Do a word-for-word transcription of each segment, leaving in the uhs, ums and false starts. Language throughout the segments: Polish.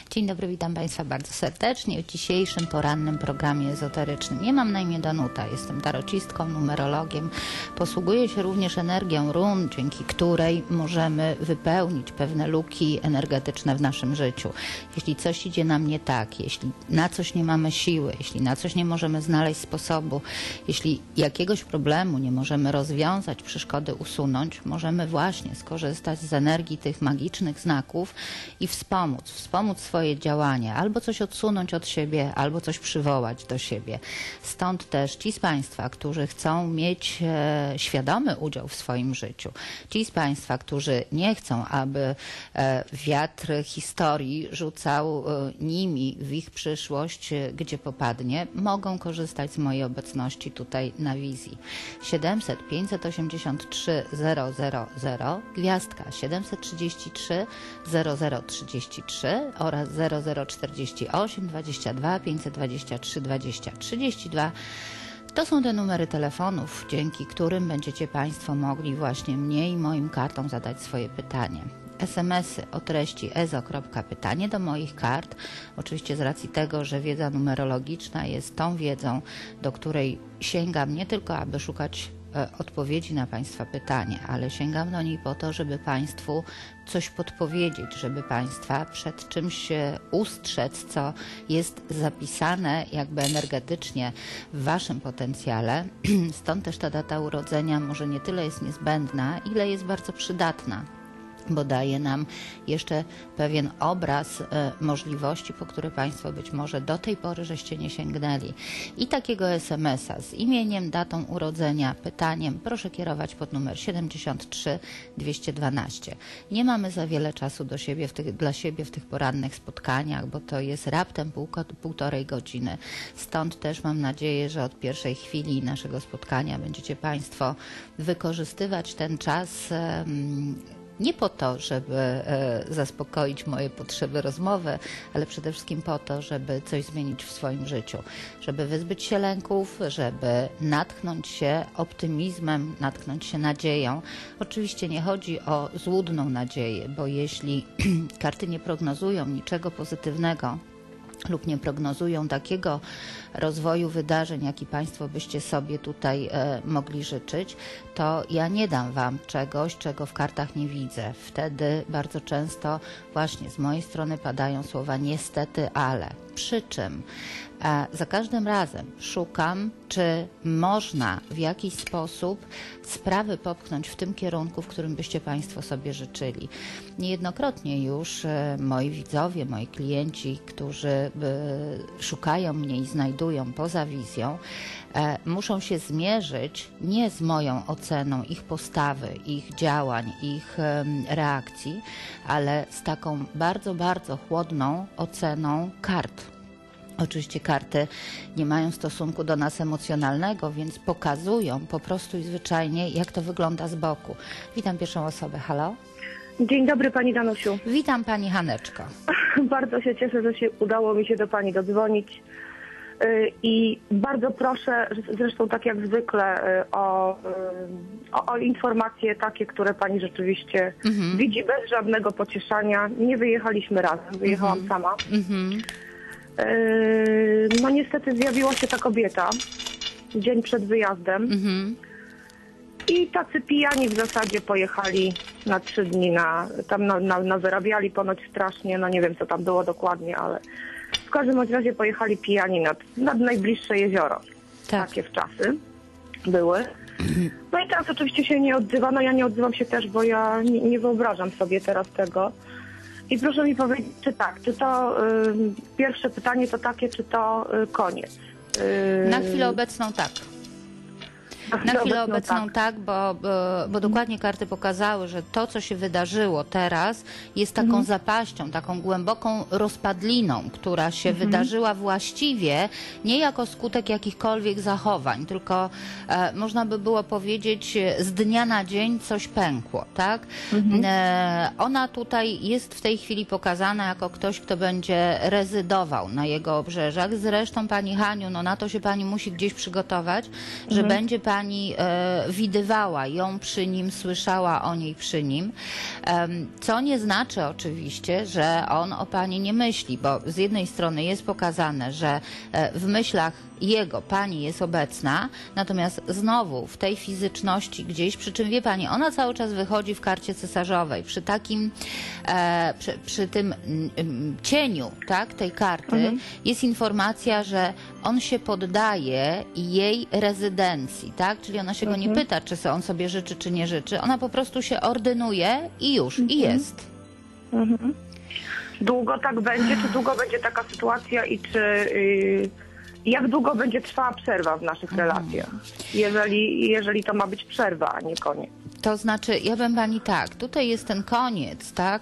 Dzień dobry, witam Państwa bardzo serdecznie w dzisiejszym porannym programie ezoterycznym. Ja mam na imię Danuta, jestem tarocistką, numerologiem. Posługuję się również energią run, dzięki której możemy wypełnić pewne luki energetyczne w naszym życiu. Jeśli coś idzie nam nie tak, jeśli na coś nie mamy siły, jeśli na coś nie możemy znaleźć sposobu, jeśli jakiegoś problemu nie możemy rozwiązać, przeszkody usunąć, możemy właśnie skorzystać z energii tych magicznych znaków i wspomóc, wspomóc swoje działanie, albo coś odsunąć od siebie, albo coś przywołać do siebie. Stąd też ci z Państwa, którzy chcą mieć e, świadomy udział w swoim życiu, ci z Państwa, którzy nie chcą, aby e, wiatr historii rzucał e, nimi w ich przyszłość, e, gdzie popadnie, mogą korzystać z mojej obecności tutaj na wizji. siedemset pięćset osiemdziesiąt trzy zero zero zero, gwiazdka siedemset trzydzieści trzy zero zero trzydzieści trzy oraz zero zero czterdzieści osiem dwadzieścia dwa pięćset dwadzieścia trzy dwadzieścia trzydzieści dwa. To są te numery telefonów, dzięki którym będziecie Państwo mogli właśnie mnie i moim kartom zadać swoje pytanie. es em esy o treści ezo.pytanie do moich kart. Oczywiście z racji tego, że wiedza numerologiczna jest tą wiedzą, do której sięgam nie tylko, aby szukać e, odpowiedzi na Państwa pytanie, ale sięgam do niej po to, żeby Państwu coś podpowiedzieć, żeby Państwa przed czymś ustrzec, co jest zapisane jakby energetycznie w Waszym potencjale. Stąd też ta data urodzenia może nie tyle jest niezbędna, ile jest bardzo przydatna, bo daje nam jeszcze pewien obraz e, możliwości, po które Państwo być może do tej pory żeście nie sięgnęli. I takiego es em esa z imieniem, datą urodzenia, pytaniem proszę kierować pod numer siedemdziesiąt trzy dwieście dwanaście. Nie mamy za wiele czasu do siebie w tych, dla siebie w tych porannych spotkaniach, bo to jest raptem pół, półtorej godziny. Stąd też mam nadzieję, że od pierwszej chwili naszego spotkania będziecie Państwo wykorzystywać ten czas e, nie po to, żeby e, zaspokoić moje potrzeby rozmowy, ale przede wszystkim po to, żeby coś zmienić w swoim życiu, żeby wyzbyć się lęków, żeby natchnąć się optymizmem, natchnąć się nadzieją. Oczywiście nie chodzi o złudną nadzieję, bo jeśli karty nie prognozują niczego pozytywnego lub nie prognozują takiego rozwoju wydarzeń, jaki Państwo byście sobie tutaj e, mogli życzyć, to ja nie dam Wam czegoś, czego w kartach nie widzę. Wtedy bardzo często właśnie z mojej strony padają słowa niestety, ale. Przy czym e, za każdym razem szukam, czy można w jakiś sposób sprawy popchnąć w tym kierunku, w którym byście Państwo sobie życzyli. Niejednokrotnie już e, moi widzowie, moi klienci, którzy e, szukają mnie i znajdują poza wizją, e, muszą się zmierzyć nie z moją oceną ich postawy, ich działań, ich e, reakcji, ale z taką bardzo, bardzo chłodną oceną kart. Oczywiście karty nie mają stosunku do nas emocjonalnego, więc pokazują po prostu i zwyczajnie, jak to wygląda z boku. Witam pierwszą osobę. Halo? Dzień dobry Pani Danusiu. Witam Pani Haneczko. Bardzo się cieszę, że się udało mi się do Pani dodzwonić. I bardzo proszę, zresztą tak jak zwykle, o, o, o informacje takie, które Pani rzeczywiście mhm. widzi bez żadnego pocieszania. Nie wyjechaliśmy razem, wyjechałam mhm. sama. Mhm. No niestety zjawiła się ta kobieta dzień przed wyjazdem mhm. i tacy pijani w zasadzie pojechali na trzy dni, na, tam na, na, na wyrabiali ponoć strasznie, no nie wiem co tam było dokładnie, ale w każdym razie pojechali pijani nad, nad najbliższe jezioro. Tak. Takie wczasy były. No i teraz oczywiście się nie odzywa, no ja nie odzywam się też, bo ja nie, nie wyobrażam sobie teraz tego. I proszę mi powiedzieć, czy tak, czy to y, pierwsze pytanie to takie, czy to y, koniec? Y, Na chwilę obecną tak. Na chwilę obecną tak, tak bo, bo, bo dokładnie karty pokazały, że to, co się wydarzyło teraz, jest taką mhm. zapaścią, taką głęboką rozpadliną, która się mhm. wydarzyła właściwie nie jako skutek jakichkolwiek zachowań, tylko e, można by było powiedzieć, z dnia na dzień coś pękło, tak? Mhm. E, ona tutaj jest w tej chwili pokazana jako ktoś, kto będzie rezydował na jego obrzeżach. Zresztą Pani Haniu, no na to się Pani musi gdzieś przygotować, że mhm. będzie Pani pani e, widywała ją przy nim, słyszała o niej przy nim, e, co nie znaczy oczywiście, że on o pani nie myśli, bo z jednej strony jest pokazane, że e, w myślach jego pani jest obecna, natomiast znowu w tej fizyczności gdzieś, przy czym wie pani, ona cały czas wychodzi w karcie cesarzowej, przy takim, e, przy, przy tym m, cieniu, tak, tej karty mhm. jest informacja, że on się poddaje jej rezydencji, tak, czyli ona się mhm. go nie pyta, czy on sobie życzy, czy nie życzy, ona po prostu się ordynuje i już, mhm. i jest. Mhm. Długo tak będzie, czy długo będzie taka sytuacja i czy... Yy... Jak długo będzie trwała przerwa w naszych relacjach, jeżeli, jeżeli to ma być przerwa, a nie koniec? To znaczy, ja bym pani tak, tutaj jest ten koniec, tak,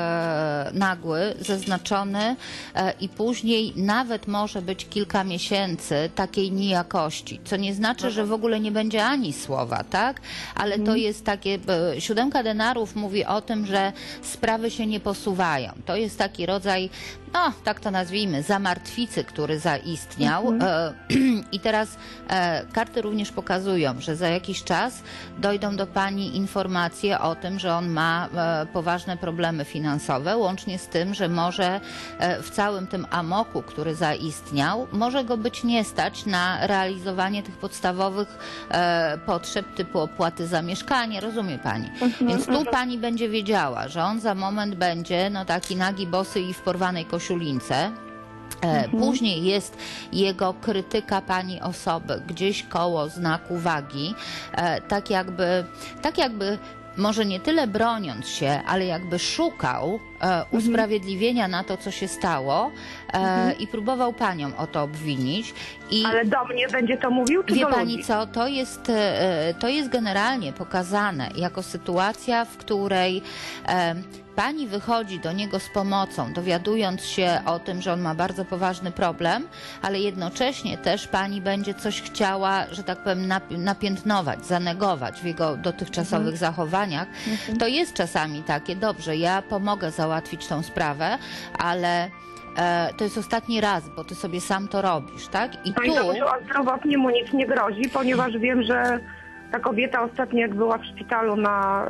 e, nagły, zaznaczony e, i później nawet może być kilka miesięcy takiej nijakości, co nie znaczy, że w ogóle nie będzie ani słowa, tak, ale to jest takie, e, siódemka denarów mówi o tym, że sprawy się nie posuwają. To jest taki rodzaj, no tak to nazwijmy, zamartwicy, który zaistniał mhm. e, i teraz e, karty również pokazują, że za jakiś czas dojdą do pani informacje o tym, że on ma e, poważne problemy finansowe, łącznie z tym, że może e, w całym tym amoku, który zaistniał, może go być nie stać na realizowanie tych podstawowych e, potrzeb typu opłaty za mieszkanie, rozumie pani? Mhm, Więc tu mhm. pani będzie wiedziała, że on za moment będzie no taki nagi, bosy i w porwanej koszulince. Mhm. Później jest jego krytyka pani osoby, gdzieś koło znaku wagi, tak jakby, tak jakby może nie tyle broniąc się, ale jakby szukał e, usprawiedliwienia na to, co się stało e, mhm. i próbował panią o to obwinić. I ale do mnie będzie to mówił, czy wie do pani ludzi? co, to jest, e, to jest generalnie pokazane jako sytuacja, w której e, pani wychodzi do niego z pomocą, dowiadując się o tym, że on ma bardzo poważny problem, ale jednocześnie też pani będzie coś chciała, że tak powiem, napiętnować, zanegować w jego dotychczasowych mhm. zachowaniach. Mhm. To jest czasami takie, dobrze, ja pomogę załatwić tą sprawę, ale e, to jest ostatni raz, bo ty sobie sam to robisz, tak? I pani tu... a zdrowotnie mu nic nie grozi, ponieważ wiem, że ta kobieta ostatnio, jak była w szpitalu, na,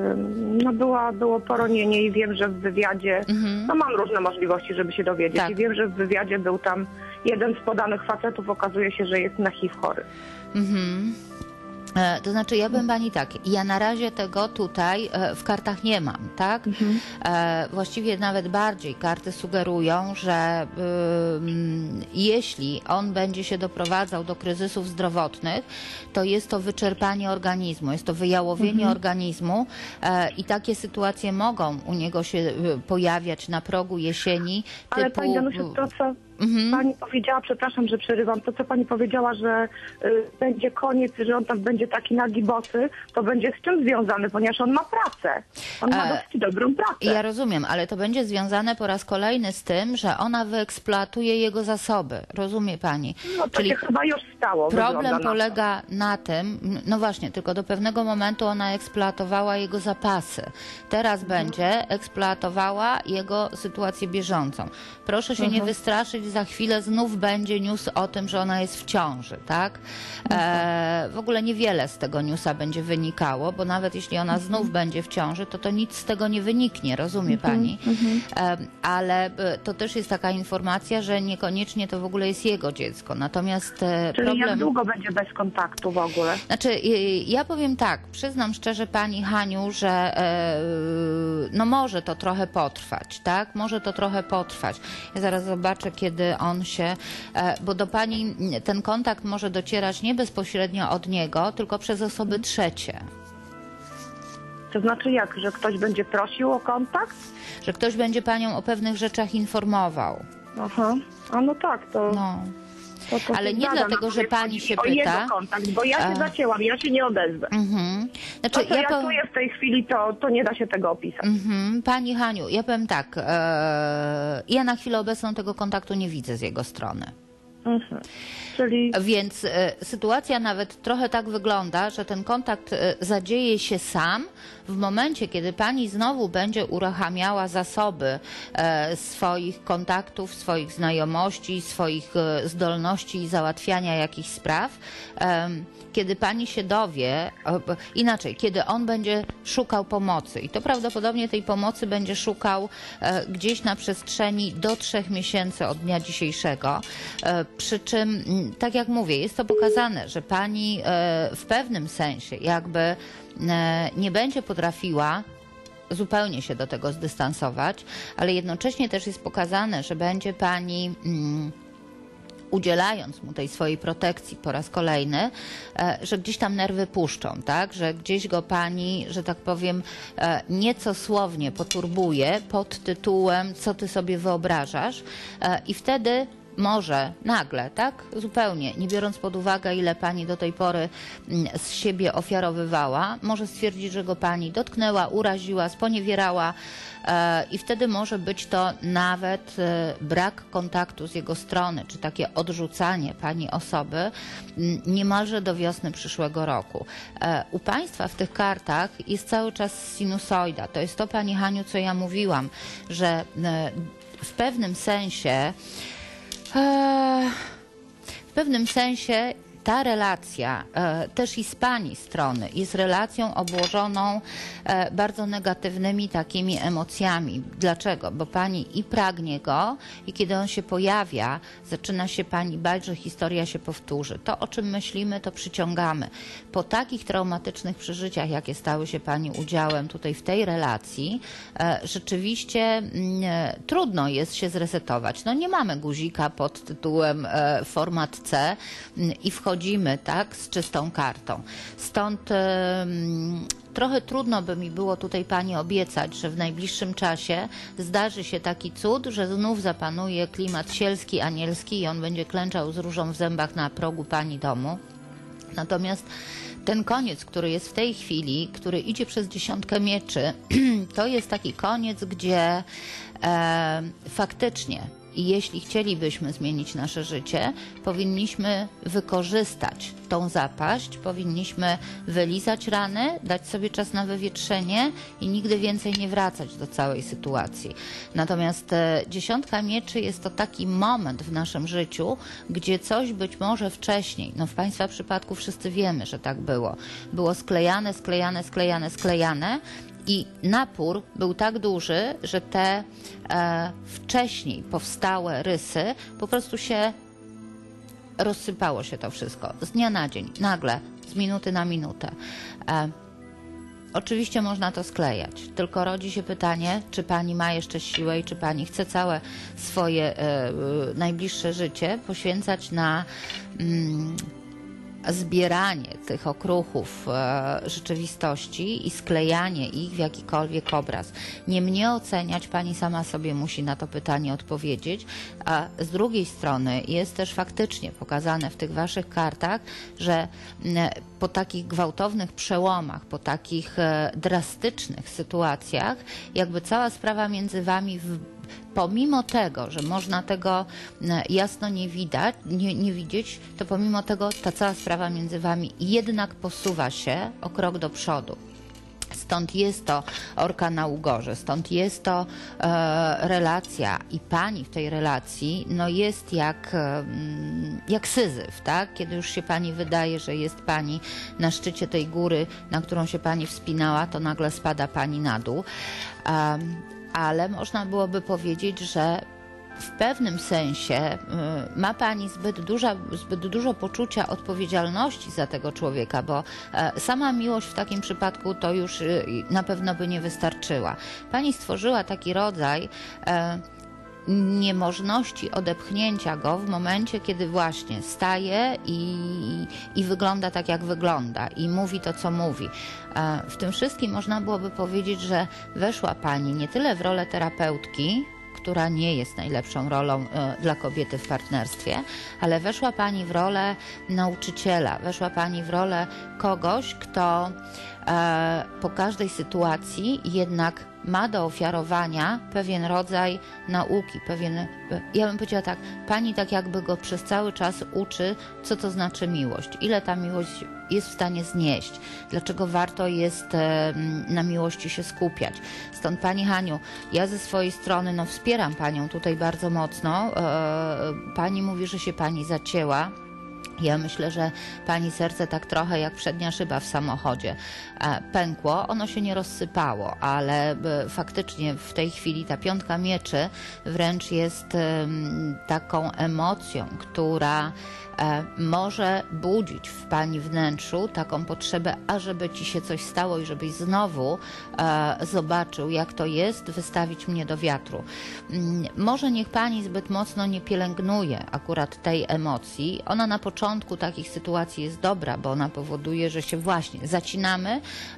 no była, było poronienie i wiem, że w wywiadzie, mhm. no mam różne możliwości, żeby się dowiedzieć tak. i wiem, że w wywiadzie był tam jeden z podanych facetów, okazuje się, że jest na H I V chory. Mhm. E, to znaczy, ja bym pani tak, ja na razie tego tutaj e, w kartach nie mam, tak? Mhm. E, właściwie nawet bardziej karty sugerują, że y, jeśli on będzie się doprowadzał do kryzysów zdrowotnych, to jest to wyczerpanie organizmu, jest to wyjałowienie mhm. organizmu e, i takie sytuacje mogą u niego się y, pojawiać na progu jesieni. Ale typu... pani Danusiu, to co... Mhm. Pani powiedziała, przepraszam, że przerywam, to co pani powiedziała, że y, będzie koniec, że on tam będzie taki nagi bosy, to będzie z czym związany, ponieważ on ma pracę. On ma e, dosyć dobrą pracę. Ja rozumiem, ale to będzie związane po raz kolejny z tym, że ona wyeksploatuje jego zasoby. Rozumie pani? No to Czyli się chyba już stało. Problem polega na, na tym, no właśnie, tylko do pewnego momentu ona eksploatowała jego zapasy. Teraz mhm. będzie eksploatowała jego sytuację bieżącą. Proszę się mhm. nie wystraszyć, za chwilę znów będzie news o tym, że ona jest w ciąży, tak? E, w ogóle niewiele z tego newsa będzie wynikało, bo nawet jeśli ona znów będzie w ciąży, to to nic z tego nie wyniknie, rozumie pani? E, ale to też jest taka informacja, że niekoniecznie to w ogóle jest jego dziecko. Natomiast Czyli problem... jak długo będzie bez kontaktu w ogóle? Znaczy, ja powiem tak, przyznam szczerze pani Haniu, że e, no może to trochę potrwać, tak? Może to trochę potrwać. Ja zaraz zobaczę, kiedy on się, bo do pani ten kontakt może docierać nie bezpośrednio od niego, tylko przez osoby trzecie. To znaczy jak, że ktoś będzie prosił o kontakt? Że ktoś będzie panią o pewnych rzeczach informował. Aha, a no tak, to... No. To, to ale nie dlatego, że pani się pyta. O jego kontakt, bo ja się a... zacięłam, ja się nie odezwę. Mhm. Znaczy, to, co ja, ja czuję w tej chwili, to, to nie da się tego opisać. Mhm. Pani Haniu, ja powiem tak, e... ja na chwilę obecną tego kontaktu nie widzę z jego strony. Mhm. Czyli Więc e, sytuacja nawet trochę tak wygląda, że ten kontakt e, zadzieje się sam w momencie, kiedy pani znowu będzie uruchamiała zasoby e, swoich kontaktów, swoich znajomości, swoich e, zdolności załatwiania jakichś spraw. E, kiedy pani się dowie, e, inaczej, kiedy on będzie szukał pomocy i to prawdopodobnie tej pomocy będzie szukał e, gdzieś na przestrzeni do trzech miesięcy od dnia dzisiejszego, e, przy czym tak jak mówię, jest to pokazane, że pani w pewnym sensie jakby nie będzie potrafiła zupełnie się do tego zdystansować, ale jednocześnie też jest pokazane, że będzie pani udzielając mu tej swojej protekcji po raz kolejny, że gdzieś tam nerwy puszczą, tak? Że gdzieś go pani, że tak powiem, nieco słownie poturbuje pod tytułem co ty sobie wyobrażasz i wtedy może nagle, tak, zupełnie, nie biorąc pod uwagę, ile pani do tej pory z siebie ofiarowywała, może stwierdzić, że go pani dotknęła, uraziła, sponiewierała e, i wtedy może być to nawet e, brak kontaktu z jego strony, czy takie odrzucanie pani osoby m, niemalże do wiosny przyszłego roku. E, u państwa w tych kartach jest cały czas sinusoida. To jest to, pani Haniu, co ja mówiłam, że e, w pewnym sensie W pewnym sensie ta relacja też i z pani strony jest relacją obłożoną bardzo negatywnymi takimi emocjami. Dlaczego? Bo pani i pragnie go i kiedy on się pojawia, zaczyna się pani bać, że historia się powtórzy. To, o czym myślimy, to przyciągamy. Po takich traumatycznych przeżyciach, jakie stały się pani udziałem tutaj w tej relacji, rzeczywiście trudno jest się zresetować. No nie mamy guzika pod tytułem format C i wchodzimy Wchodzimy, tak, z czystą kartą. Stąd e, trochę trudno by mi było tutaj pani obiecać, że w najbliższym czasie zdarzy się taki cud, że znów zapanuje klimat sielski, anielski i on będzie klęczał z różą w zębach na progu pani domu. Natomiast ten koniec, który jest w tej chwili, który idzie przez dziesiątkę mieczy, to jest taki koniec, gdzie e, faktycznie i jeśli chcielibyśmy zmienić nasze życie, powinniśmy wykorzystać tą zapaść, powinniśmy wylizać rany, dać sobie czas na wywietrzenie i nigdy więcej nie wracać do całej sytuacji. Natomiast e, dziesiątka mieczy jest to taki moment w naszym życiu, gdzie coś być może wcześniej, no w państwa przypadku wszyscy wiemy, że tak było, było sklejane, sklejane, sklejane, sklejane, i napór był tak duży, że te e, wcześniej powstałe rysy po prostu się rozsypało się to wszystko z dnia na dzień, nagle, z minuty na minutę. E, oczywiście można to sklejać, tylko rodzi się pytanie, czy pani ma jeszcze siłę i czy pani chce całe swoje e, najbliższe życie poświęcać na mm, zbieranie tych okruchów e, rzeczywistości i sklejanie ich w jakikolwiek obraz. Nie mnie oceniać, pani sama sobie musi na to pytanie odpowiedzieć, a z drugiej strony jest też faktycznie pokazane w tych waszych kartach, że m, po takich gwałtownych przełomach, po takich e, drastycznych sytuacjach, jakby cała sprawa między wami w pomimo tego, że można tego jasno nie widać, nie, nie widzieć, to pomimo tego ta cała sprawa między wami jednak posuwa się o krok do przodu. Stąd jest to orka na ugorze, stąd jest to e, relacja i pani w tej relacji no jest jak, e, jak Syzyf, tak? Kiedy już się pani wydaje, że jest pani na szczycie tej góry, na którą się pani wspinała, to nagle spada pani na dół. E, ale można byłoby powiedzieć, że w pewnym sensie y, ma pani zbyt, duża, zbyt dużo poczucia odpowiedzialności za tego człowieka, bo y, sama miłość w takim przypadku to już y, na pewno by nie wystarczyła. Pani stworzyła taki rodzaj y, niemożności odepchnięcia go w momencie, kiedy właśnie staje i, i wygląda tak, jak wygląda i mówi to, co mówi. W tym wszystkim można byłoby powiedzieć, że weszła pani nie tyle w rolę terapeutki, która nie jest najlepszą rolą y, dla kobiety w partnerstwie, ale weszła pani w rolę nauczyciela, weszła pani w rolę kogoś, kto y, po każdej sytuacji jednak ma do ofiarowania pewien rodzaj nauki, pewien, ja bym powiedziała tak, pani tak jakby go przez cały czas uczy, co to znaczy miłość, ile ta miłość jest w stanie znieść, dlaczego warto jest na miłości się skupiać. Stąd pani Haniu, ja ze swojej strony no, wspieram panią tutaj bardzo mocno. Pani mówi, że się pani zacięła. Ja myślę, że pani serce tak trochę jak przednia szyba w samochodzie pękło. Ono się nie rozsypało, ale faktycznie w tej chwili ta piątka mieczy wręcz jest taką emocją, która może budzić w pani wnętrzu taką potrzebę, ażeby ci się coś stało i żebyś znowu zobaczył, jak to jest, wystawić mnie do wiatru. Może niech pani zbyt mocno nie pielęgnuje akurat tej emocji. Ona na początku takich sytuacji jest dobra, bo ona powoduje, że się właśnie zacinamy.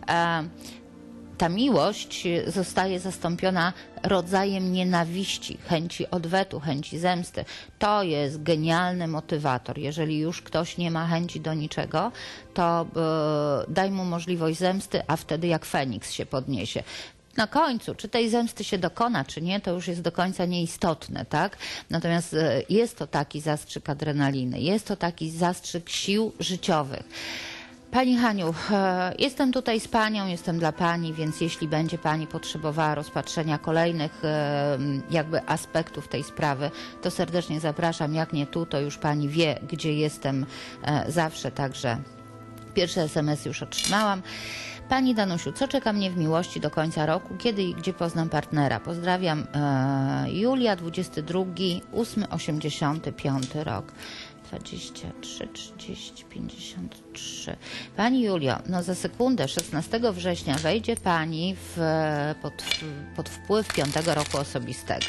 Ta miłość zostaje zastąpiona rodzajem nienawiści, chęci odwetu, chęci zemsty. To jest genialny motywator. Jeżeli już ktoś nie ma chęci do niczego, to yy, daj mu możliwość zemsty, a wtedy jak Feniks się podniesie. Na końcu, czy tej zemsty się dokona, czy nie, to już jest do końca nieistotne, tak? Natomiast jest to taki zastrzyk adrenaliny, jest to taki zastrzyk sił życiowych. Pani Haniu, jestem tutaj z panią, jestem dla pani, więc jeśli będzie pani potrzebowała rozpatrzenia kolejnych jakby aspektów tej sprawy, to serdecznie zapraszam. Jak nie tu, to już pani wie, gdzie jestem zawsze, także pierwszy es em es już otrzymałam. Pani Danusiu, co czeka mnie w miłości do końca roku? Kiedy i gdzie poznam partnera? Pozdrawiam. Julia, dwudziesty drugi, ósmy, osiemdziesiąty piąty rok. dwadzieścia trzy, trzydzieści, pięćdziesiąt trzy. Pani Julio, no za sekundę, szesnastego września wejdzie pani w, pod, pod wpływ piątego roku osobistego.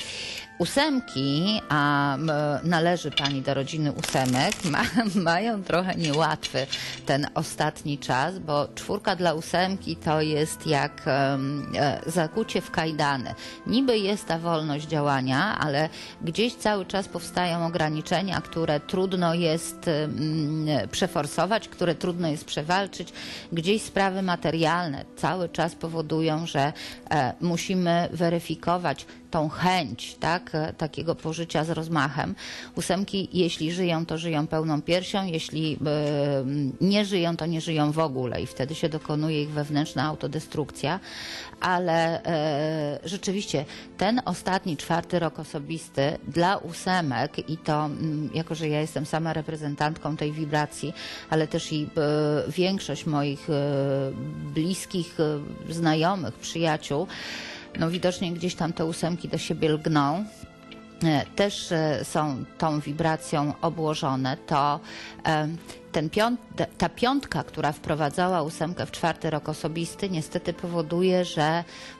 Ósemki, a należy pani do rodziny ósemek, ma, mają trochę niełatwy ten ostatni czas, bo czwórka dla ósemki to jest jak um, zakucie w kajdany. Niby jest ta wolność działania, ale gdzieś cały czas powstają ograniczenia, które trudno jest um, przeforsować, które trudno jest przewalczyć. Gdzieś sprawy materialne cały czas powodują, że e, musimy weryfikować tą chęć, tak, takiego pożycia z rozmachem. Ósemki, jeśli żyją, to żyją pełną piersią, jeśli y, nie żyją, to nie żyją w ogóle i wtedy się dokonuje ich wewnętrzna autodestrukcja, ale y, rzeczywiście ten ostatni, czwarty rok osobisty dla ósemek i to, y, jako że ja jestem sama reprezentantką tej wibracji, ale też i y, większość moich y, bliskich y, znajomych, przyjaciół, no widocznie gdzieś tam te ósemki do siebie lgną, też są tą wibracją obłożone, to ten piąt, ta piątka, która wprowadzała ósemkę w czwarty rok osobisty, niestety powoduje, że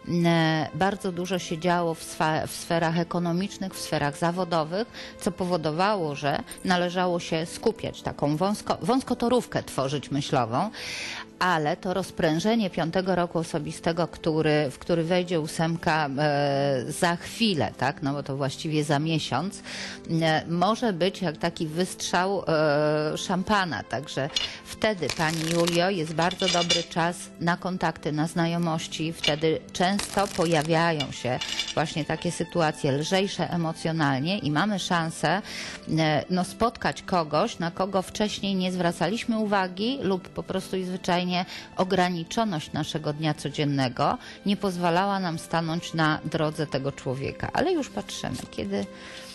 bardzo dużo się działo w, sfer, w sferach ekonomicznych, w sferach zawodowych, co powodowało, że należało się skupiać, taką wąsko, wąskotorówkę tworzyć myślową, ale to rozprężenie piątego roku osobistego, który, w który wejdzie ósemka e, za chwilę, tak, no bo to właściwie za miesiąc, e, może być jak taki wystrzał e, szampana. Także wtedy, pani Julio, jest bardzo dobry czas na kontakty, na znajomości. Wtedy często pojawiają się właśnie takie sytuacje lżejsze emocjonalnie i mamy szansę e, no, spotkać kogoś, na kogo wcześniej nie zwracaliśmy uwagi lub po prostu i zwyczajnie ograniczoność naszego dnia codziennego nie pozwalała nam stanąć na drodze tego człowieka. Ale już patrzymy, kiedy...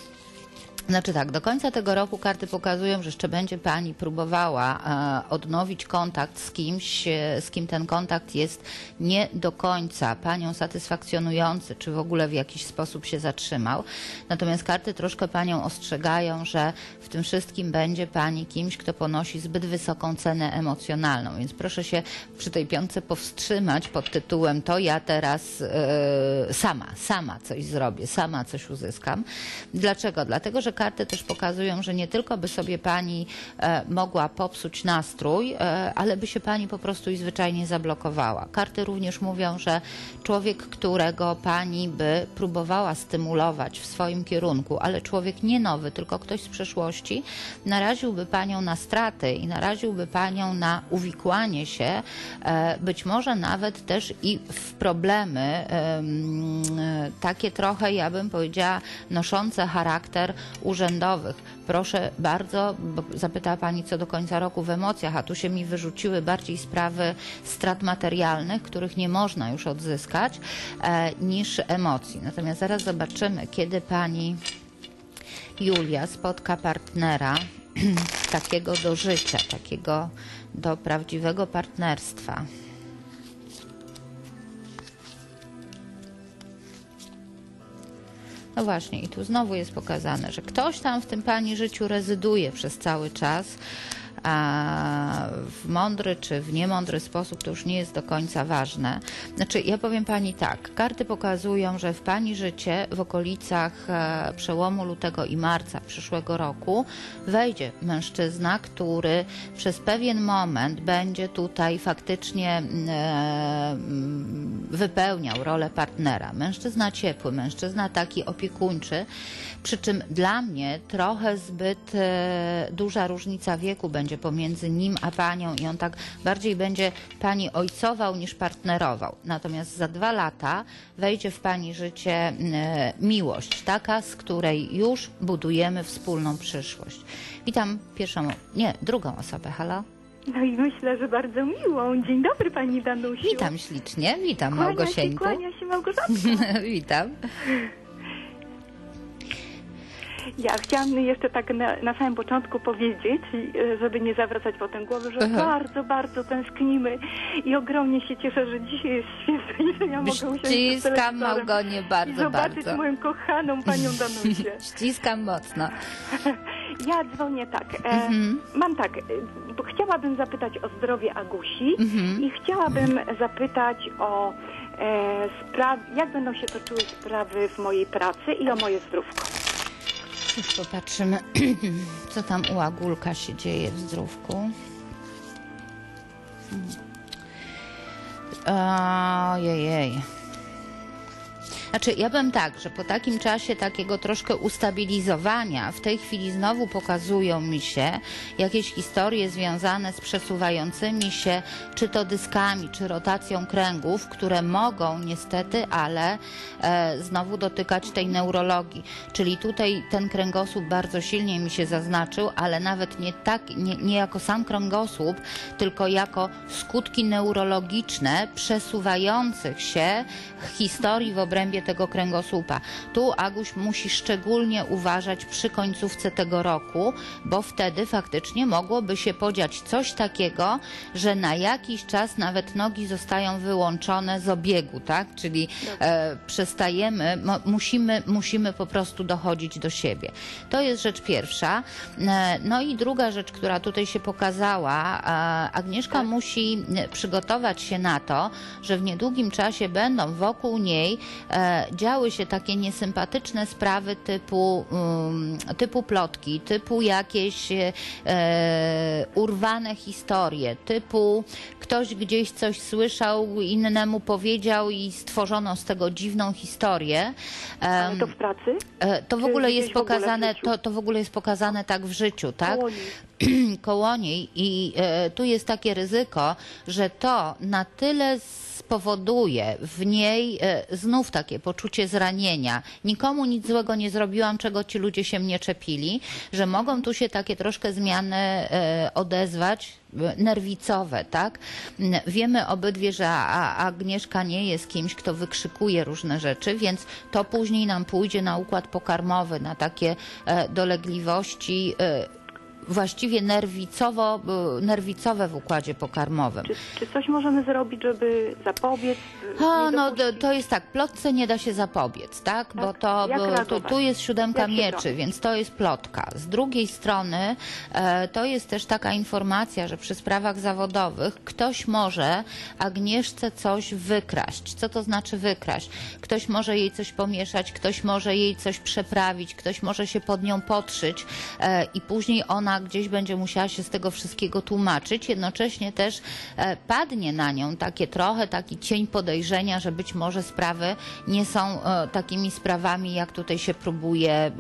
Znaczy tak, do końca tego roku karty pokazują, że jeszcze będzie pani próbowała e, odnowić kontakt z kimś, e, z kim ten kontakt jest nie do końca panią satysfakcjonujący, czy w ogóle w jakiś sposób się zatrzymał. Natomiast karty troszkę panią ostrzegają, że w tym wszystkim będzie pani kimś, kto ponosi zbyt wysoką cenę emocjonalną. Więc proszę się przy tej piątce powstrzymać pod tytułem to ja teraz e, sama, sama coś zrobię, sama coś uzyskam. Dlaczego? Dlatego, że że karty też pokazują, że nie tylko by sobie pani e, mogła popsuć nastrój, e, ale by się pani po prostu i zwyczajnie zablokowała. Karty również mówią, że człowiek, którego pani by próbowała stymulować w swoim kierunku, ale człowiek nie nowy, tylko ktoś z przeszłości, naraziłby panią na straty i naraziłby panią na uwikłanie się, e, być może nawet też i w problemy, e, takie trochę, ja bym powiedziała, noszące charakter urzędowych. Proszę bardzo, bo zapytała pani co do końca roku w emocjach, a tu się mi wyrzuciły bardziej sprawy strat materialnych, których nie można już odzyskać, e, niż emocji. Natomiast zaraz zobaczymy, kiedy pani Julia spotka partnera takiego do życia, takiego do prawdziwego partnerstwa. No właśnie, i tu znowu jest pokazane, że ktoś tam w tym pani życiu rezyduje przez cały czas, a w mądry czy w niemądry sposób to już nie jest do końca ważne. Znaczy, ja powiem pani tak, karty pokazują, że w pani życie w okolicach e, przełomu lutego i marca przyszłego roku wejdzie mężczyzna, który przez pewien moment będzie tutaj faktycznie e, wypełniał rolę partnera. Mężczyzna ciepły, mężczyzna taki opiekuńczy, przy czym dla mnie trochę zbyt e, duża różnica wieku będzie pomiędzy nim a panią i on tak bardziej będzie pani ojcował niż partnerował. Natomiast za dwa lata wejdzie w pani życie e, miłość, taka, z której już budujemy wspólną przyszłość. Witam pierwszą, nie, drugą osobę. Halo? No i myślę, że bardzo miłą. Dzień dobry pani Danusiu. Witam ślicznie, witam Kłania Małgosieńku. się, kłania się Małgorzatko. Witam. Ja chciałam jeszcze tak na, na samym początku powiedzieć, żeby nie zawracać potem głowy, że Aha. bardzo, bardzo tęsknimy i ogromnie się cieszę, że dzisiaj jest święto i że ja mogę usiąść przed Ściskam telewizorem Małgonię i bardzo, zobaczyć bardzo. moją kochaną panią Danusię. Ściskam mocno. Ja dzwonię tak. E, Mhm. Mam tak, e, bo chciałabym zapytać o zdrowie Agusi Mhm. i chciałabym zapytać o e, spraw, jak będą się toczyły sprawy w mojej pracy i o moje zdrówko. Już popatrzymy, co tam u Agulka się dzieje w zdrówku. Ojej. Znaczy, ja bym tak, że po takim czasie takiego troszkę ustabilizowania w tej chwili znowu pokazują mi się jakieś historie związane z przesuwającymi się czy to dyskami, czy rotacją kręgów, które mogą niestety, ale e, znowu dotykać tej neurologii. Czyli tutaj ten kręgosłup bardzo silnie mi się zaznaczył, ale nawet nie tak, nie, nie jako sam kręgosłup, tylko jako skutki neurologiczne przesuwających się historii w obrębie tego kręgosłupa. Tu Aguś musi szczególnie uważać przy końcówce tego roku, bo wtedy faktycznie mogłoby się podziać coś takiego, że na jakiś czas nawet nogi zostają wyłączone z obiegu, tak? Czyli e, przestajemy, mo, musimy, musimy po prostu dochodzić do siebie. To jest rzecz pierwsza. E, no i druga rzecz, która tutaj się pokazała, e, Agnieszka tak. musi przygotować się na to, że w niedługim czasie będą wokół niej e, działy się takie niesympatyczne sprawy typu, um, typu plotki, typu jakieś e, urwane historie, typu ktoś gdzieś coś słyszał, innemu powiedział i stworzono z tego dziwną historię. Ale to w pracy? E, to w Czy ogóle jest gdzieś w ogóle w pokazane, życiu? to, to w ogóle jest pokazane tak w życiu, tak? Koło niej. Koło niej i e, tu jest takie ryzyko, że to na tyle spowoduje w niej e, znów takie poczucie zranienia. Nikomu nic złego nie zrobiłam, czego ci ludzie się mnie czepili, że mogą tu się takie troszkę zmiany e, odezwać, e, nerwicowe, tak? Wiemy obydwie, że a, Agnieszka nie jest kimś, kto wykrzykuje różne rzeczy, więc to później nam pójdzie na układ pokarmowy, na takie e, dolegliwości, e, właściwie nerwicowo, nerwicowe w układzie pokarmowym. Czy, czy coś możemy zrobić, żeby zapobiec? O, nie no dopuścić? to jest tak, plotce nie da się zapobiec, tak? Bo to, Jak bo, tu, reagować? tu jest siódemka Jak się mieczy, bronić? więc to jest plotka. Z drugiej strony e, to jest też taka informacja, że przy sprawach zawodowych ktoś może Agnieszce coś wykraść. Co to znaczy wykraść? Ktoś może jej coś pomieszać, ktoś może jej coś przeprawić, ktoś może się pod nią podszyć e, i później ona gdzieś będzie musiała się z tego wszystkiego tłumaczyć. Jednocześnie też e, padnie na nią takie trochę taki cień podejrzenia, że być może sprawy nie są e, takimi sprawami, jak tutaj się próbuje e,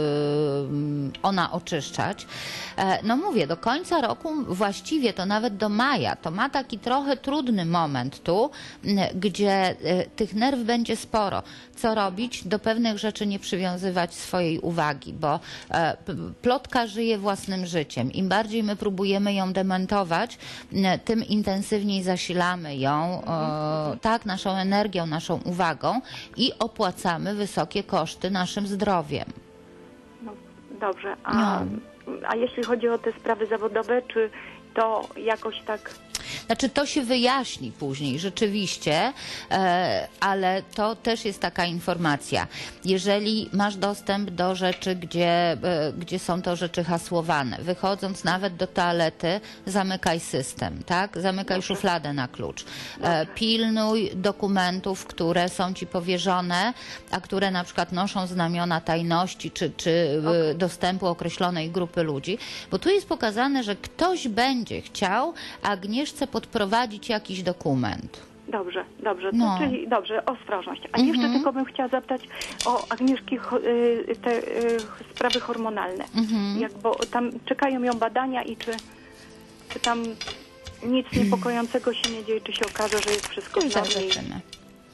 ona oczyszczać. E, no mówię, do końca roku właściwie to nawet do maja, to ma taki trochę trudny moment tu, m, gdzie e, tych nerw będzie sporo. Co robić? Do pewnych rzeczy nie przywiązywać swojej uwagi, bo e, p- plotka żyje własnym życiem. Im bardziej my próbujemy ją dementować, m, tym intensywniej zasilamy ją, e, tak, naszą energią, naszą uwagą i opłacamy wysokie koszty naszym zdrowiem. No, dobrze. A, No. a jeśli chodzi o te sprawy zawodowe, czy to jakoś tak... Znaczy to się wyjaśni później rzeczywiście, e, ale to też jest taka informacja. Jeżeli masz dostęp do rzeczy, gdzie, e, gdzie są to rzeczy hasłowane, wychodząc nawet do toalety, zamykaj system, tak? Zamykaj Dobrze. szufladę na klucz. E, pilnuj dokumentów, które są ci powierzone, a które na przykład noszą znamiona tajności czy, czy e, dostępu określonej grupy ludzi, bo tu jest pokazane, że ktoś będzie chciał Agnieszce podprowadzić jakiś dokument. Dobrze, dobrze. To, No. Czyli dobrze, ostrożność. A Mhm. jeszcze tylko bym chciała zapytać o Agnieszki cho- y, te y, sprawy hormonalne. Mhm. Jak, bo tam czekają ją badania i czy, czy tam nic niepokojącego się nie dzieje, czy się okaże, że jest wszystko Już w normie. zobaczymy.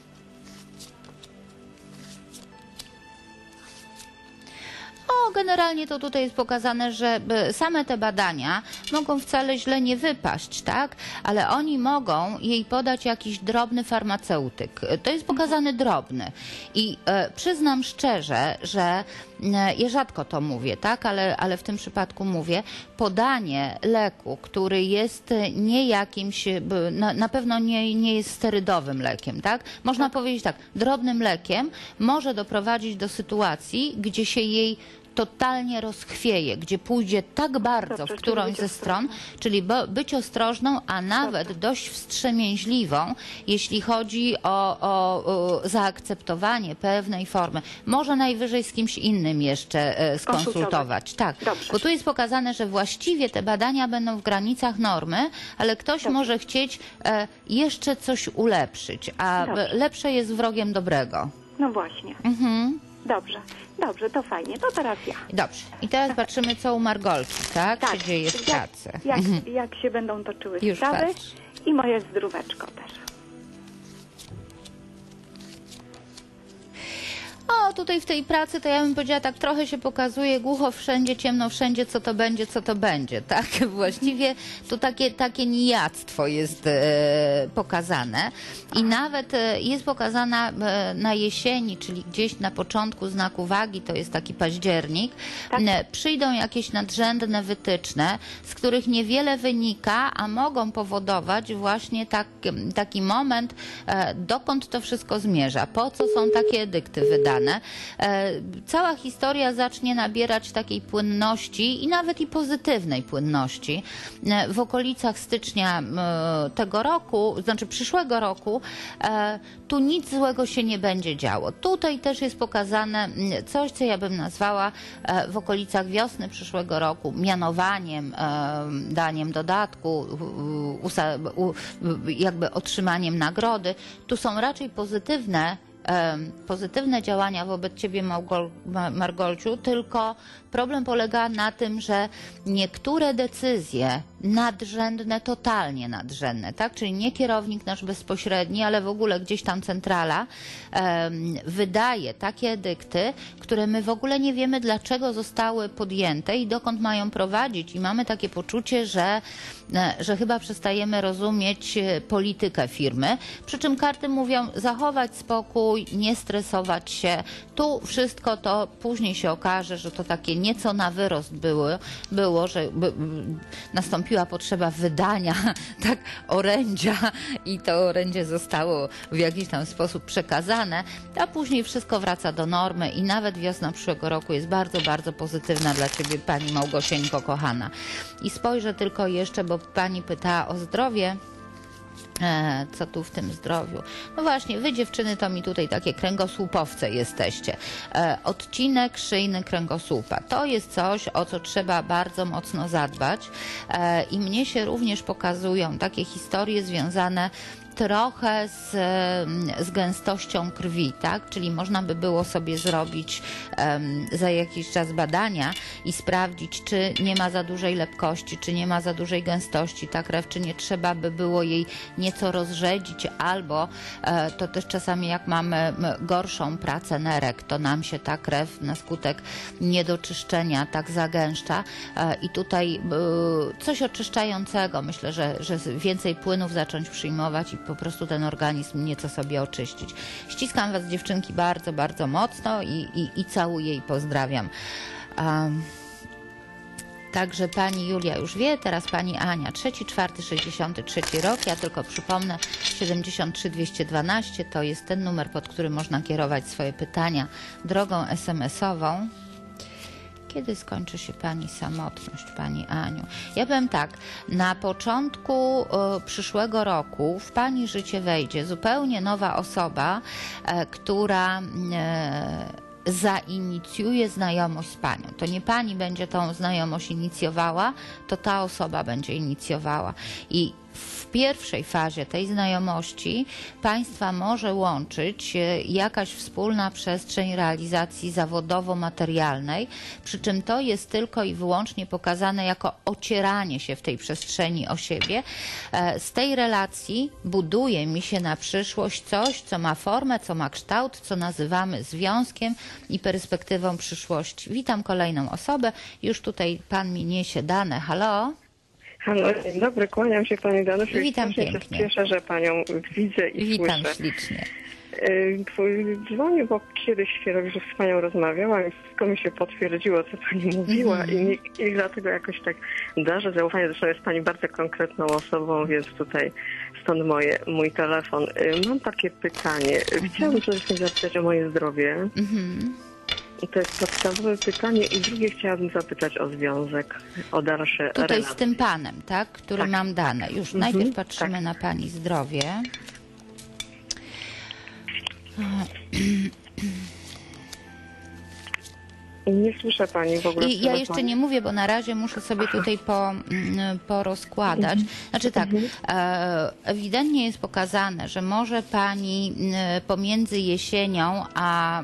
O, generalnie to tutaj jest pokazane, że e, same te badania mogą wcale źle nie wypaść, tak? Ale oni mogą jej podać jakiś drobny farmaceutyk. E, To jest pokazany drobny. I e, przyznam szczerze, że e, ja rzadko to mówię, tak? Ale, ale w tym przypadku mówię, podanie leku, który jest e, nie jakimś, e, b- na, na pewno nie, nie jest sterydowym lekiem, tak? Można powiedzieć tak, drobnym lekiem może doprowadzić do sytuacji, gdzie się jej totalnie rozchwieje, gdzie pójdzie tak bardzo Dobrze, w czyli którąś być ze stron, czyli bo, być ostrożną, a nawet dość wstrzemięźliwą, jeśli chodzi o, o, o zaakceptowanie pewnej formy. Może najwyżej z kimś innym jeszcze e, skonsultować. Tak, Dobrze. bo tu jest pokazane, że właściwie te badania będą w granicach normy, ale ktoś Dobrze. może chcieć e, jeszcze coś ulepszyć, a Dobrze. lepsze jest wrogiem dobrego. No właśnie. Mhm. Dobrze, dobrze, to fajnie. To teraz ja. Dobrze. I teraz patrzymy, co u Margolki, tak? Się dzieje w jak, pracy. jak, jak się będą toczyły Już sprawy patrz. i moje zdróweczko też. O, tutaj w tej pracy to ja bym powiedziała tak, trochę się pokazuje głucho wszędzie, ciemno wszędzie, co to będzie, co to będzie, tak? Właściwie tu takie, takie nijactwo jest e, pokazane i nawet e, jest pokazana e, na jesieni, czyli gdzieś na początku znaku wagi, to jest taki październik, Tak. e, przyjdą jakieś nadrzędne wytyczne, z których niewiele wynika, a mogą powodować właśnie tak, taki moment, e, dokąd to wszystko zmierza, po co są takie edykty wydane. E, Cała historia zacznie nabierać takiej płynności i nawet i pozytywnej płynności. E, W okolicach stycznia e, tego roku, znaczy przyszłego roku, e, tu nic złego się nie będzie działo. Tutaj też jest pokazane m, coś, co ja bym nazwała e, w okolicach wiosny przyszłego roku mianowaniem, e, daniem dodatku, u- usa- u- jakby otrzymaniem nagrody. Tu są raczej pozytywne em, pozytywne działania wobec ciebie, Małgol, Ma- Margolciu, tylko problem polega na tym, że niektóre decyzje nadrzędne, totalnie nadrzędne, tak? Czyli nie kierownik nasz bezpośredni, ale w ogóle gdzieś tam centrala em, wydaje takie edykty, które my w ogóle nie wiemy, dlaczego zostały podjęte i dokąd mają prowadzić. I mamy takie poczucie, że, e, że chyba przestajemy rozumieć e, politykę firmy. Przy czym karty mówią zachować spokój, spokój, nie stresować się. Tu wszystko to później się okaże, że to takie nieco na wyrost było, było że by, nastąpiła potrzeba wydania tak orędzia i to orędzie zostało w jakiś tam sposób przekazane, a później wszystko wraca do normy i nawet wiosna przyszłego roku jest bardzo, bardzo pozytywna dla Ciebie, Pani Małgosieńko kochana. I spojrzę tylko jeszcze, bo Pani pytała o zdrowie. E, co tu w tym zdrowiu? No właśnie, wy dziewczyny to mi tutaj takie kręgosłupowce jesteście. E, odcinek szyjny kręgosłupa. To jest coś, o co trzeba bardzo mocno zadbać e, i mnie się również pokazują takie historie związane trochę z, z gęstością krwi, tak? Czyli można by było sobie zrobić um, za jakiś czas badania i sprawdzić, czy nie ma za dużej lepkości, czy nie ma za dużej gęstości ta krew, czy nie trzeba by było jej nieco rozrzedzić, albo e, to też czasami jak mamy gorszą pracę nerek, to nam się ta krew na skutek niedoczyszczenia tak zagęszcza e, i tutaj e, coś oczyszczającego, myślę, że, że więcej płynów zacząć przyjmować i po prostu ten organizm nieco sobie oczyścić. Ściskam Was, dziewczynki, bardzo, bardzo mocno i, i, i całuję i pozdrawiam. Um, Także Pani Julia już wie, teraz Pani Ania, trzeci, czwarty, sześćdziesiąty trzeci rok. Ja tylko przypomnę, siedemdziesiąt trzy dwieście dwanaście to jest ten numer, pod który można kierować swoje pytania drogą es em esową. Kiedy skończy się Pani samotność, Pani Aniu? Ja powiem tak, na początku y, przyszłego roku w Pani życie wejdzie zupełnie nowa osoba, y, która y, zainicjuje znajomość z Panią. To nie Pani będzie tą znajomość inicjowała, to ta osoba będzie inicjowała. I w pierwszej fazie tej znajomości Państwa może łączyć jakaś wspólna przestrzeń realizacji zawodowo-materialnej, przy czym to jest tylko i wyłącznie pokazane jako ocieranie się w tej przestrzeni o siebie. Z tej relacji buduje mi się na przyszłość coś, co ma formę, co ma kształt, co nazywamy związkiem i perspektywą przyszłości. Witam kolejną osobę. Już tutaj Pan mi niesie dane. Halo? Halo, dzień dobry, kłaniam się Pani Danusiu. Witam pięknie. Się cieszę, że Panią widzę i Witam słyszę. ślicznie. Dzwonię, bo kiedyś chwilę już z Panią rozmawiałam i wszystko mi się potwierdziło, co Pani mówiła mm-hmm. i, i dlatego jakoś tak darzę zaufanie. Zresztą jest Pani bardzo konkretną osobą, więc tutaj stąd moje, mój telefon. Mam takie pytanie. Mm-hmm. Chciałabym przede wszystkim zapytać o moje zdrowie. Mm-hmm. I to jest podstawowe pytanie. I drugie chciałabym zapytać o związek, o dalsze Tutaj relacje. z tym panem, tak? Który tak. mam dane. Już Mhm, najpierw patrzymy tak. na Pani zdrowie. Nie słyszę Pani w ogóle. I ja jeszcze nie mówię, bo na razie muszę sobie tutaj po, porozkładać. Znaczy tak, ewidentnie jest pokazane, że może Pani pomiędzy jesienią, a,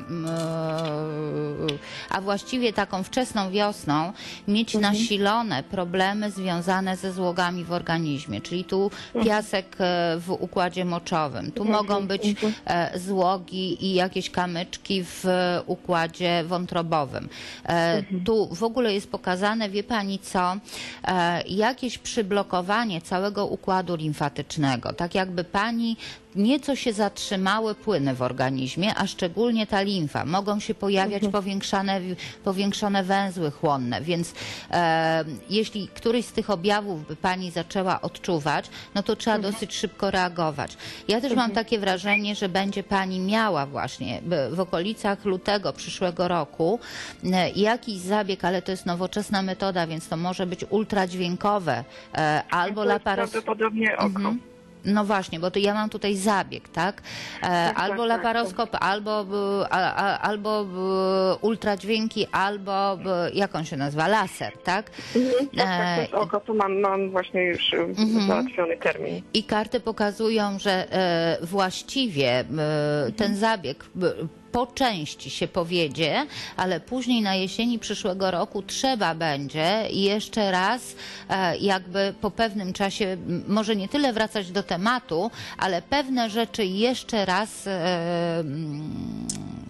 a właściwie taką wczesną wiosną mieć mhm. nasilone problemy związane ze złogami w organizmie, czyli tu piasek w układzie moczowym. Tu mhm. mogą być złogi i jakieś kamyczki w układzie wątrobowym. Mhm. Tu w ogóle jest pokazane, wie Pani co, jakieś przyblokowanie całego układu limfatycznego, tak jakby Pani nieco się zatrzymały płyny w organizmie, a szczególnie ta limfa. Mogą się pojawiać mhm. powiększone, powiększone węzły chłonne, więc e, jeśli któryś z tych objawów by Pani zaczęła odczuwać, no to trzeba mhm. dosyć szybko reagować. Ja też mhm. mam takie wrażenie, że będzie Pani miała właśnie w okolicach lutego przyszłego roku e, jakiś zabieg, ale to jest nowoczesna metoda, więc to może być ultradźwiękowe e, albo laparoskop. Prawdopodobnie oko. Mhm. No właśnie, bo to ja mam tutaj zabieg, tak? E, albo tak, laparoskop, tak. albo, a, a, albo ultradźwięki, albo jak on się nazywa? Laser, tak? Mhm, tak, tak, to jest oko, to mam, mam właśnie już mhm. załatwiony termin. I karty pokazują, że e, właściwie e, ten zabieg po części się powiedzie, ale później na jesieni przyszłego roku trzeba będzie jeszcze raz e, jakby po pewnym czasie, może nie tyle wracać do tematu, ale pewne rzeczy jeszcze raz e,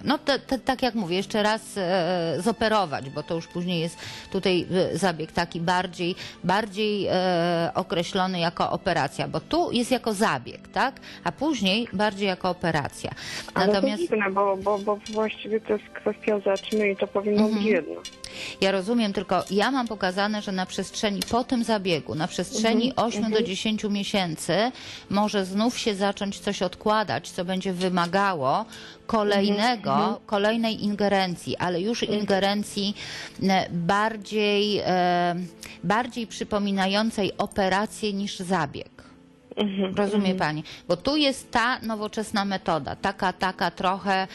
No te, te, tak jak mówię, jeszcze raz e, zoperować, bo to już później jest tutaj zabieg taki bardziej, bardziej e, określony jako operacja, bo tu jest jako zabieg, tak? A później bardziej jako operacja. Ale Natomiast to dziwne, bo, bo, bo właściwie to jest kwestia zaczmy i to powinno być jedno. ja rozumiem, tylko ja mam pokazane, że na przestrzeni po tym zabiegu, na przestrzeni Mhm, ośmiu do dziesięciu miesięcy może znów się zacząć coś odkładać, co będzie wymagało kolejnego, kolejnej ingerencji, ale już ingerencji e, bardziej, e, bardziej przypominającej operację niż zabieg. Rozumie Pani? Bo tu jest ta nowoczesna metoda, taka, taka trochę,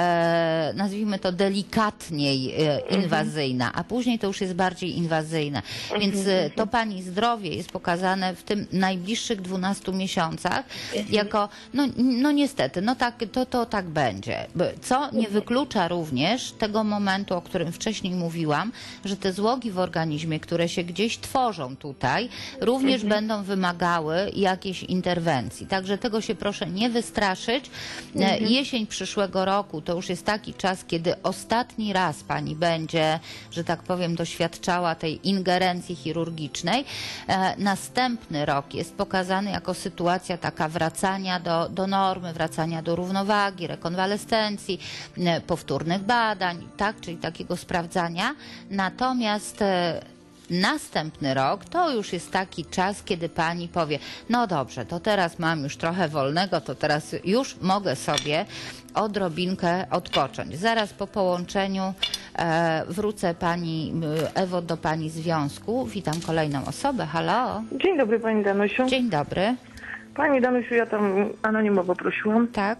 e, nazwijmy to delikatniej e, inwazyjna, a później to już jest bardziej inwazyjne. Więc e, to Pani zdrowie jest pokazane w tym najbliższych dwunastu miesiącach jako, no, no niestety, no tak, to, to tak będzie. Co nie wyklucza również tego momentu, o którym wcześniej mówiłam, że te złogi w organizmie, które się gdzieś tworzą tutaj, również będą wymagały jakiejś interwencji. Także tego się proszę nie wystraszyć. Mhm. Jesień przyszłego roku to już jest taki czas, kiedy ostatni raz Pani będzie, że tak powiem, doświadczała tej ingerencji chirurgicznej. E, następny rok jest pokazany jako sytuacja taka wracania do, do normy, wracania do równowagi, rekonwalescencji, e, powtórnych badań, tak, czyli takiego sprawdzania. Natomiast e, następny rok to już jest taki czas, kiedy Pani powie, no dobrze, to teraz mam już trochę wolnego, to teraz już mogę sobie odrobinkę odpocząć. Zaraz po połączeniu e, wrócę Pani, Ewo, do Pani związku. Witam kolejną osobę. Halo. Dzień dobry Pani Danusiu. Dzień dobry. Pani Danusiu, ja tam anonimowo prosiłam. Tak.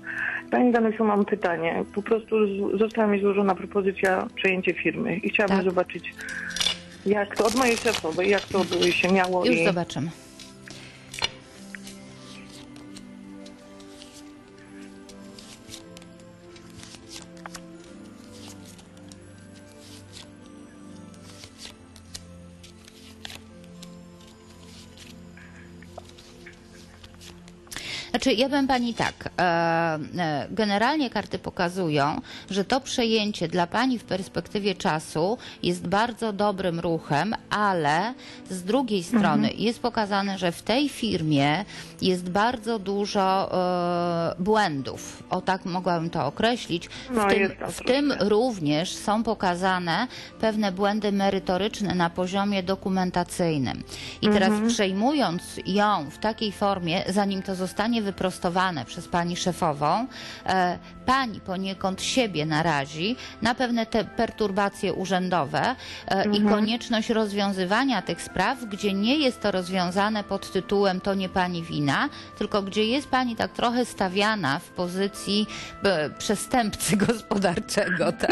Pani Danusiu, mam pytanie. Po prostu z- została mi złożona propozycja przejęcia firmy i chciałabym Tak. zobaczyć, jak to od mojej szefowej, jak to by się miało. Już i... zobaczymy. Znaczy, ja bym Pani tak, e, e, generalnie karty pokazują, że to przejęcie dla Pani w perspektywie czasu jest bardzo dobrym ruchem, ale z drugiej strony jest pokazane, że w tej firmie jest bardzo dużo e, błędów. O tak mogłabym to określić. W, No, tym, jest tam w tym również są pokazane pewne błędy merytoryczne na poziomie dokumentacyjnym. I teraz przejmując ją w takiej formie, zanim to zostanie wyprostowane przez Pani szefową, e, Pani poniekąd siebie narazi na pewne te perturbacje urzędowe e, i konieczność rozwiązywania tych spraw, gdzie nie jest to rozwiązane pod tytułem to nie Pani wina, tylko gdzie jest Pani tak trochę stawiana w pozycji e, przestępcy gospodarczego, tak?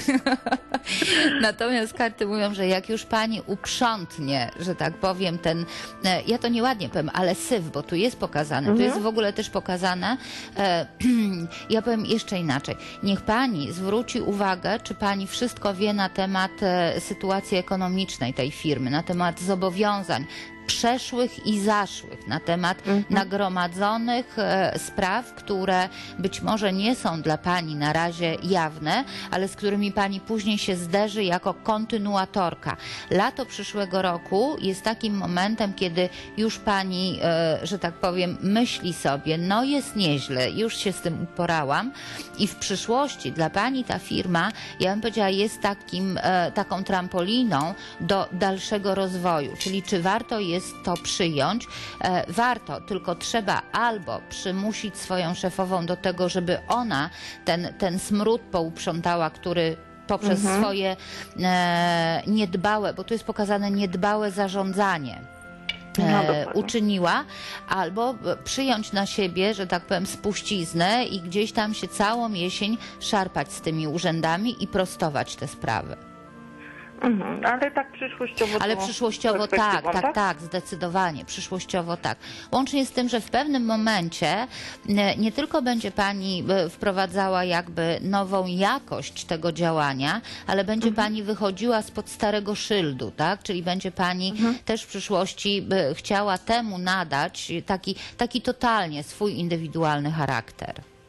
Natomiast karty mówią, że jak już Pani uprzątnie, że tak powiem, ten, e, ja to nieładnie powiem, ale syf, bo tu jest pokazane, tu jest w ogóle też pokazane, e, ja powiem jeszcze inaczej, niech Pani zwróci uwagę, czy Pani wszystko wie na temat e, sytuacji ekonomicznej tej firmy, na temat zobowiązań przeszłych i zaszłych, na temat mhm. nagromadzonych e, spraw, które być może nie są dla Pani na razie jawne, ale z którymi Pani później się zderzy jako kontynuatorka. Lato przyszłego roku jest takim momentem, kiedy już Pani, e, że tak powiem, myśli sobie, no jest nieźle, już się z tym uporałam i w przyszłości dla Pani ta firma, ja bym powiedziała, jest takim, e, taką trampoliną do dalszego rozwoju, czyli czy warto jest to przyjąć. E, warto, tylko trzeba albo przymusić swoją szefową do tego, żeby ona ten, ten smród pouprzątała, który poprzez mhm. swoje e, niedbałe, bo tu jest pokazane niedbałe zarządzanie, e, uczyniła, albo przyjąć na siebie, że tak powiem, spuściznę i gdzieś tam się całą jesień szarpać z tymi urzędami i prostować te sprawy. Mhm, ale tak przyszłościowo. Ale przyszłościowo tak, tak, tak, tak, zdecydowanie, przyszłościowo tak. Łącznie z tym, że w pewnym momencie nie, nie tylko będzie Pani wprowadzała jakby nową jakość tego działania, ale będzie mhm. Pani wychodziła spod starego szyldu, tak? Czyli będzie Pani mhm. też w przyszłości chciała temu nadać taki, taki totalnie swój indywidualny charakter.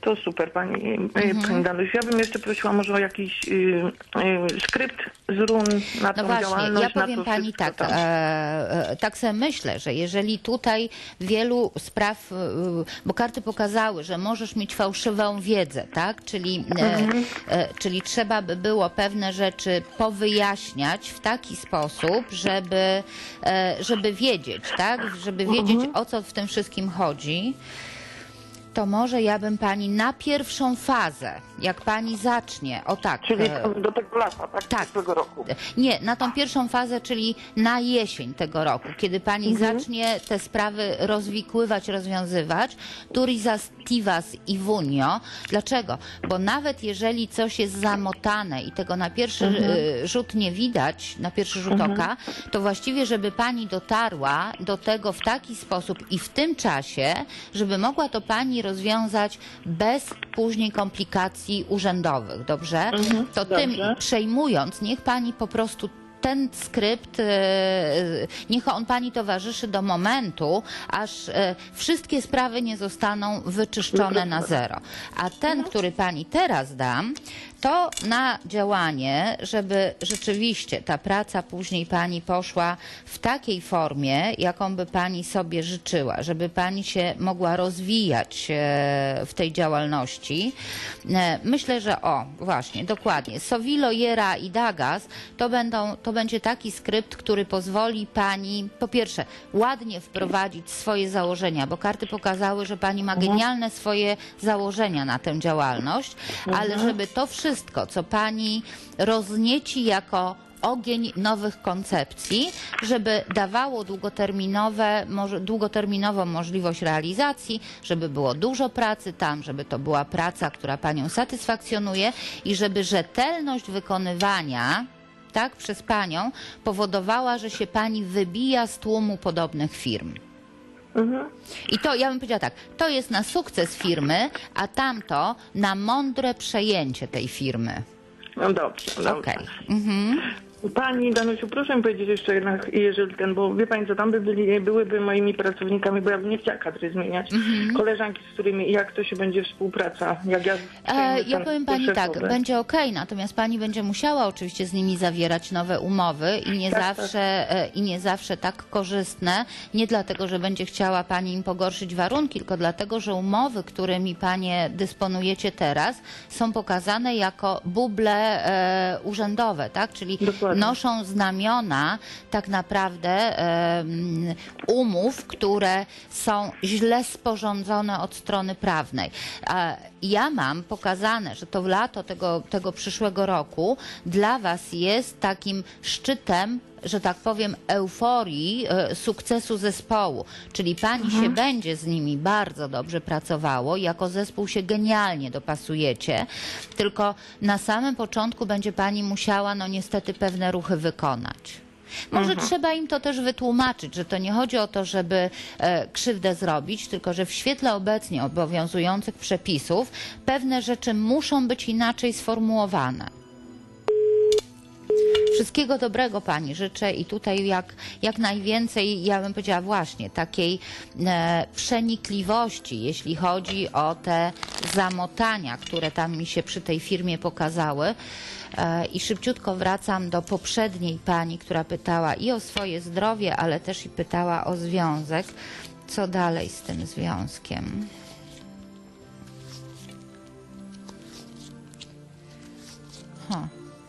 To super, pani, Mhm. pani Danusiu. Ja bym jeszcze prosiła może o jakiś y, y, skrypt z run na No tą właśnie, działalność. ja na powiem to pani wszystko tak, tam. e, e, tak sobie myślę, że jeżeli tutaj wielu spraw, e, bo karty pokazały, że możesz mieć fałszywą wiedzę, tak? Czyli, e, e, czyli trzeba by było pewne rzeczy powyjaśniać w taki sposób, żeby, e, żeby wiedzieć, tak? Żeby wiedzieć, o co w tym wszystkim chodzi. To może ja bym pani na pierwszą fazę, jak pani zacznie, o tak. Czyli e, do tego lata, tak? tak. Przyszłego roku. Nie, na tą pierwszą fazę, czyli na jesień tego roku, kiedy pani zacznie te sprawy rozwikływać, rozwiązywać, turizas tivas i wunio. Dlaczego? Bo nawet jeżeli coś jest zamotane i tego na pierwszy y, rzut nie widać, na pierwszy rzut oka, to właściwie, żeby pani dotarła do tego w taki sposób i w tym czasie, żeby mogła to pani rozwiązać bez później komplikacji urzędowych, dobrze? To tym dobrze. przejmując, niech pani po prostu ten skrypt, e, niech on pani towarzyszy do momentu, aż e, wszystkie sprawy nie zostaną wyczyszczone na zero. A ten, który pani teraz dam, to na działanie, żeby rzeczywiście ta praca później pani poszła w takiej formie, jaką by pani sobie życzyła, żeby pani się mogła rozwijać e, w tej działalności. E, myślę, że o, właśnie, dokładnie, Sowilo, Jera i Dagas to będą, to będzie taki skrypt, który pozwoli pani, po pierwsze, ładnie wprowadzić swoje założenia, bo karty pokazały, że pani ma genialne swoje założenia na tę działalność, ale żeby to wszystko, co pani roznieci jako ogień nowych koncepcji, żeby dawało długoterminowe, może, długoterminową możliwość realizacji, żeby było dużo pracy tam, żeby to była praca, która panią satysfakcjonuje i żeby rzetelność wykonywania, tak, przez panią powodowała, że się pani wybija z tłumu podobnych firm. I to, ja bym powiedziała tak, to jest na sukces firmy, a tamto na mądre przejęcie tej firmy. No dobrze, dobrze. Okej. Mhm. Pani Danusiu, proszę mi powiedzieć jeszcze jednak, jeżeli ten, bo wie pani co, tam by byli, byłyby moimi pracownikami, bo ja bym nie chciała kadry zmieniać. Koleżanki, z którymi, jak to się będzie współpraca, jak ja... E, ja ten- powiem te pani tak, szefowe. będzie okej, natomiast pani będzie musiała oczywiście z nimi zawierać nowe umowy i nie Tak, zawsze e, i nie zawsze tak korzystne, nie dlatego, że będzie chciała pani im pogorszyć warunki, tylko dlatego, że umowy, którymi panie dysponujecie teraz, są pokazane jako buble e, urzędowe, tak? Czyli Dokładnie. noszą znamiona tak naprawdę e, umów, które są źle sporządzone od strony prawnej. A ja mam pokazane, że to w lato tego, tego przyszłego roku dla was jest takim szczytem, że tak powiem, euforii e, sukcesu zespołu. Czyli pani się będzie z nimi bardzo dobrze pracowało, jako zespół się genialnie dopasujecie, tylko na samym początku będzie pani musiała, no niestety, pewne ruchy wykonać. Może trzeba im to też wytłumaczyć, że to nie chodzi o to, żeby e, krzywdę zrobić, tylko że w świetle obecnie obowiązujących przepisów pewne rzeczy muszą być inaczej sformułowane. Wszystkiego dobrego pani życzę i tutaj jak, jak najwięcej, ja bym powiedziała właśnie, takiej e, przenikliwości, jeśli chodzi o te zamotania, które tam mi się przy tej firmie pokazały. E, I szybciutko wracam do poprzedniej pani, która pytała i o swoje zdrowie, ale też i pytała o związek. Co dalej z tym związkiem? Huh.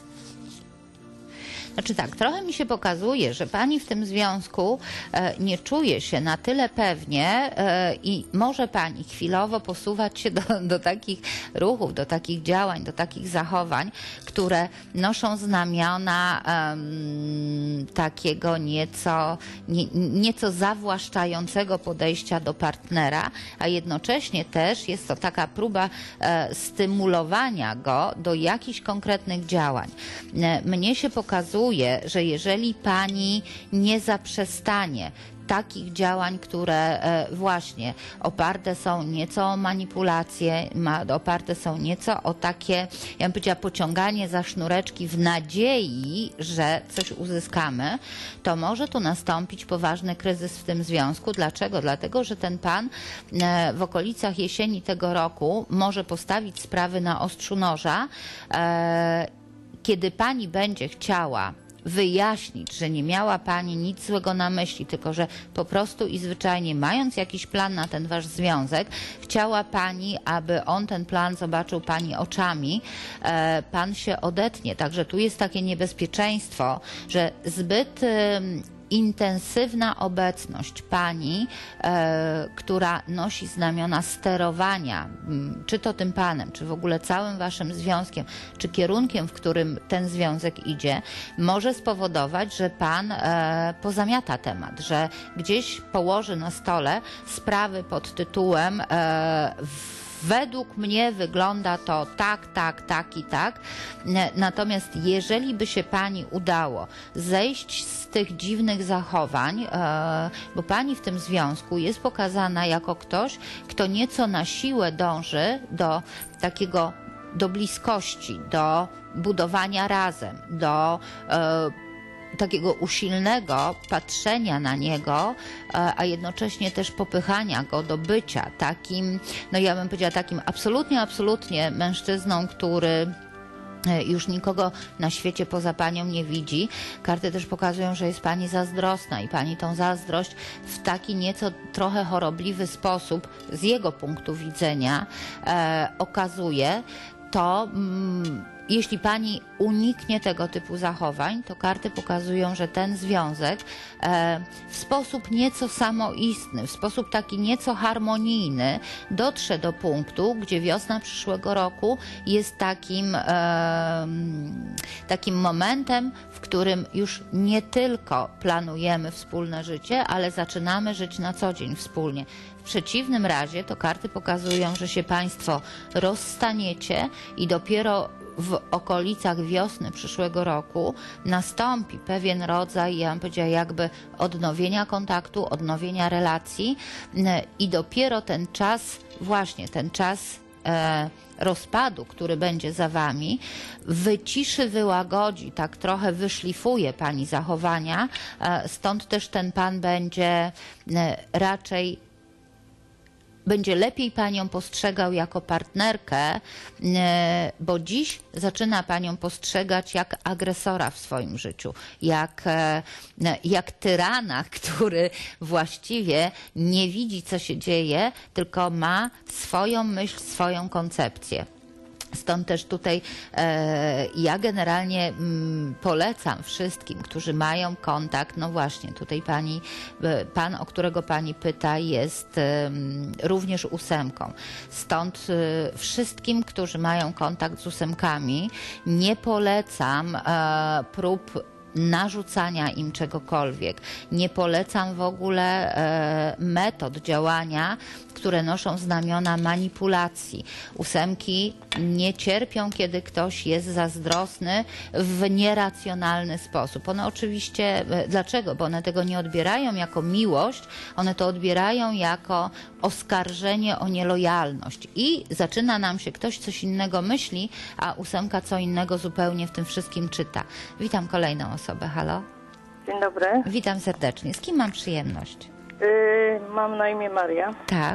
Znaczy tak, trochę mi się pokazuje, że pani w tym związku e, nie czuje się na tyle pewnie e, i może pani chwilowo posuwać się do, do takich ruchów, do takich działań, do takich zachowań, które noszą znamiona em, takiego nieco, nie, nieco zawłaszczającego podejścia do partnera, a jednocześnie też jest to taka próba e, stymulowania go do jakichś konkretnych działań. E, mnie się pokazuje, że jeżeli pani nie zaprzestanie takich działań, które e, właśnie oparte są nieco o manipulacje, ma, oparte są nieco o takie, ja bym powiedziała, pociąganie za sznureczki w nadziei, że coś uzyskamy, to może tu nastąpić poważny kryzys w tym związku. Dlaczego? Dlatego, że ten pan e, w okolicach jesieni tego roku może postawić sprawy na ostrzu noża, e, kiedy pani będzie chciała wyjaśnić, że nie miała pani nic złego na myśli, tylko że po prostu i zwyczajnie, mając jakiś plan na ten wasz związek, chciała pani, aby on ten plan zobaczył pani oczami, e, pan się odetnie. Także tu jest takie niebezpieczeństwo, że zbyt e, intensywna obecność pani, e, która nosi znamiona sterowania, m, czy to tym panem, czy w ogóle całym waszym związkiem, czy kierunkiem, w którym ten związek idzie, może spowodować, że pan e, pozamiata temat, że gdzieś położy na stole sprawy pod tytułem e, według mnie wygląda to tak, tak, tak i tak. Natomiast jeżeli by się pani udało zejść z tych dziwnych zachowań, bo pani w tym związku jest pokazana jako ktoś, kto nieco na siłę dąży do takiego, do bliskości, do budowania razem, do takiego usilnego patrzenia na niego, a jednocześnie też popychania go do bycia takim, no ja bym powiedziała takim absolutnie, absolutnie mężczyzną, który już nikogo na świecie poza panią nie widzi. Karty też pokazują, że jest pani zazdrosna i pani tą zazdrość w taki nieco trochę chorobliwy sposób z jego punktu widzenia e, okazuje. To mm, jeśli pani uniknie tego typu zachowań, to karty pokazują, że ten związek e, w sposób nieco samoistny, w sposób taki nieco harmonijny dotrze do punktu, gdzie wiosna przyszłego roku jest takim, e, takim momentem, w którym już nie tylko planujemy wspólne życie, ale zaczynamy żyć na co dzień wspólnie. W przeciwnym razie to karty pokazują, że się państwo rozstaniecie i dopiero w okolicach wiosny przyszłego roku nastąpi pewien rodzaj, ja bym powiedziała, jakby odnowienia kontaktu, odnowienia relacji i dopiero ten czas, właśnie ten czas e, rozpadu, który będzie za wami, wyciszy, wyłagodzi, tak trochę wyszlifuje pani zachowania, e, stąd też ten pan będzie e, raczej będzie lepiej panią postrzegał jako partnerkę, bo dziś zaczyna panią postrzegać jak agresora w swoim życiu, jak, jak tyrana, który właściwie nie widzi, co się dzieje, tylko ma swoją myśl, swoją koncepcję. Stąd też tutaj e, ja generalnie m, polecam wszystkim, którzy mają kontakt, no właśnie, tutaj pani, pan, o którego pani pyta, jest e, również ósemką. Stąd e, wszystkim, którzy mają kontakt z ósemkami, nie polecam e, prób narzucania im czegokolwiek. Nie polecam w ogóle e, metod działania, które noszą znamiona manipulacji. Ósemki nie cierpią, kiedy ktoś jest zazdrosny w nieracjonalny sposób. One oczywiście, e, dlaczego? Bo one tego nie odbierają jako miłość, one to odbierają jako oskarżenie o nielojalność. I zaczyna nam się ktoś coś innego myśli, a ósemka co innego zupełnie w tym wszystkim czyta. Witam kolejną osobę. Halo? Dzień dobry. Witam serdecznie. Z kim mam przyjemność? Yy, mam na imię Maria. Tak.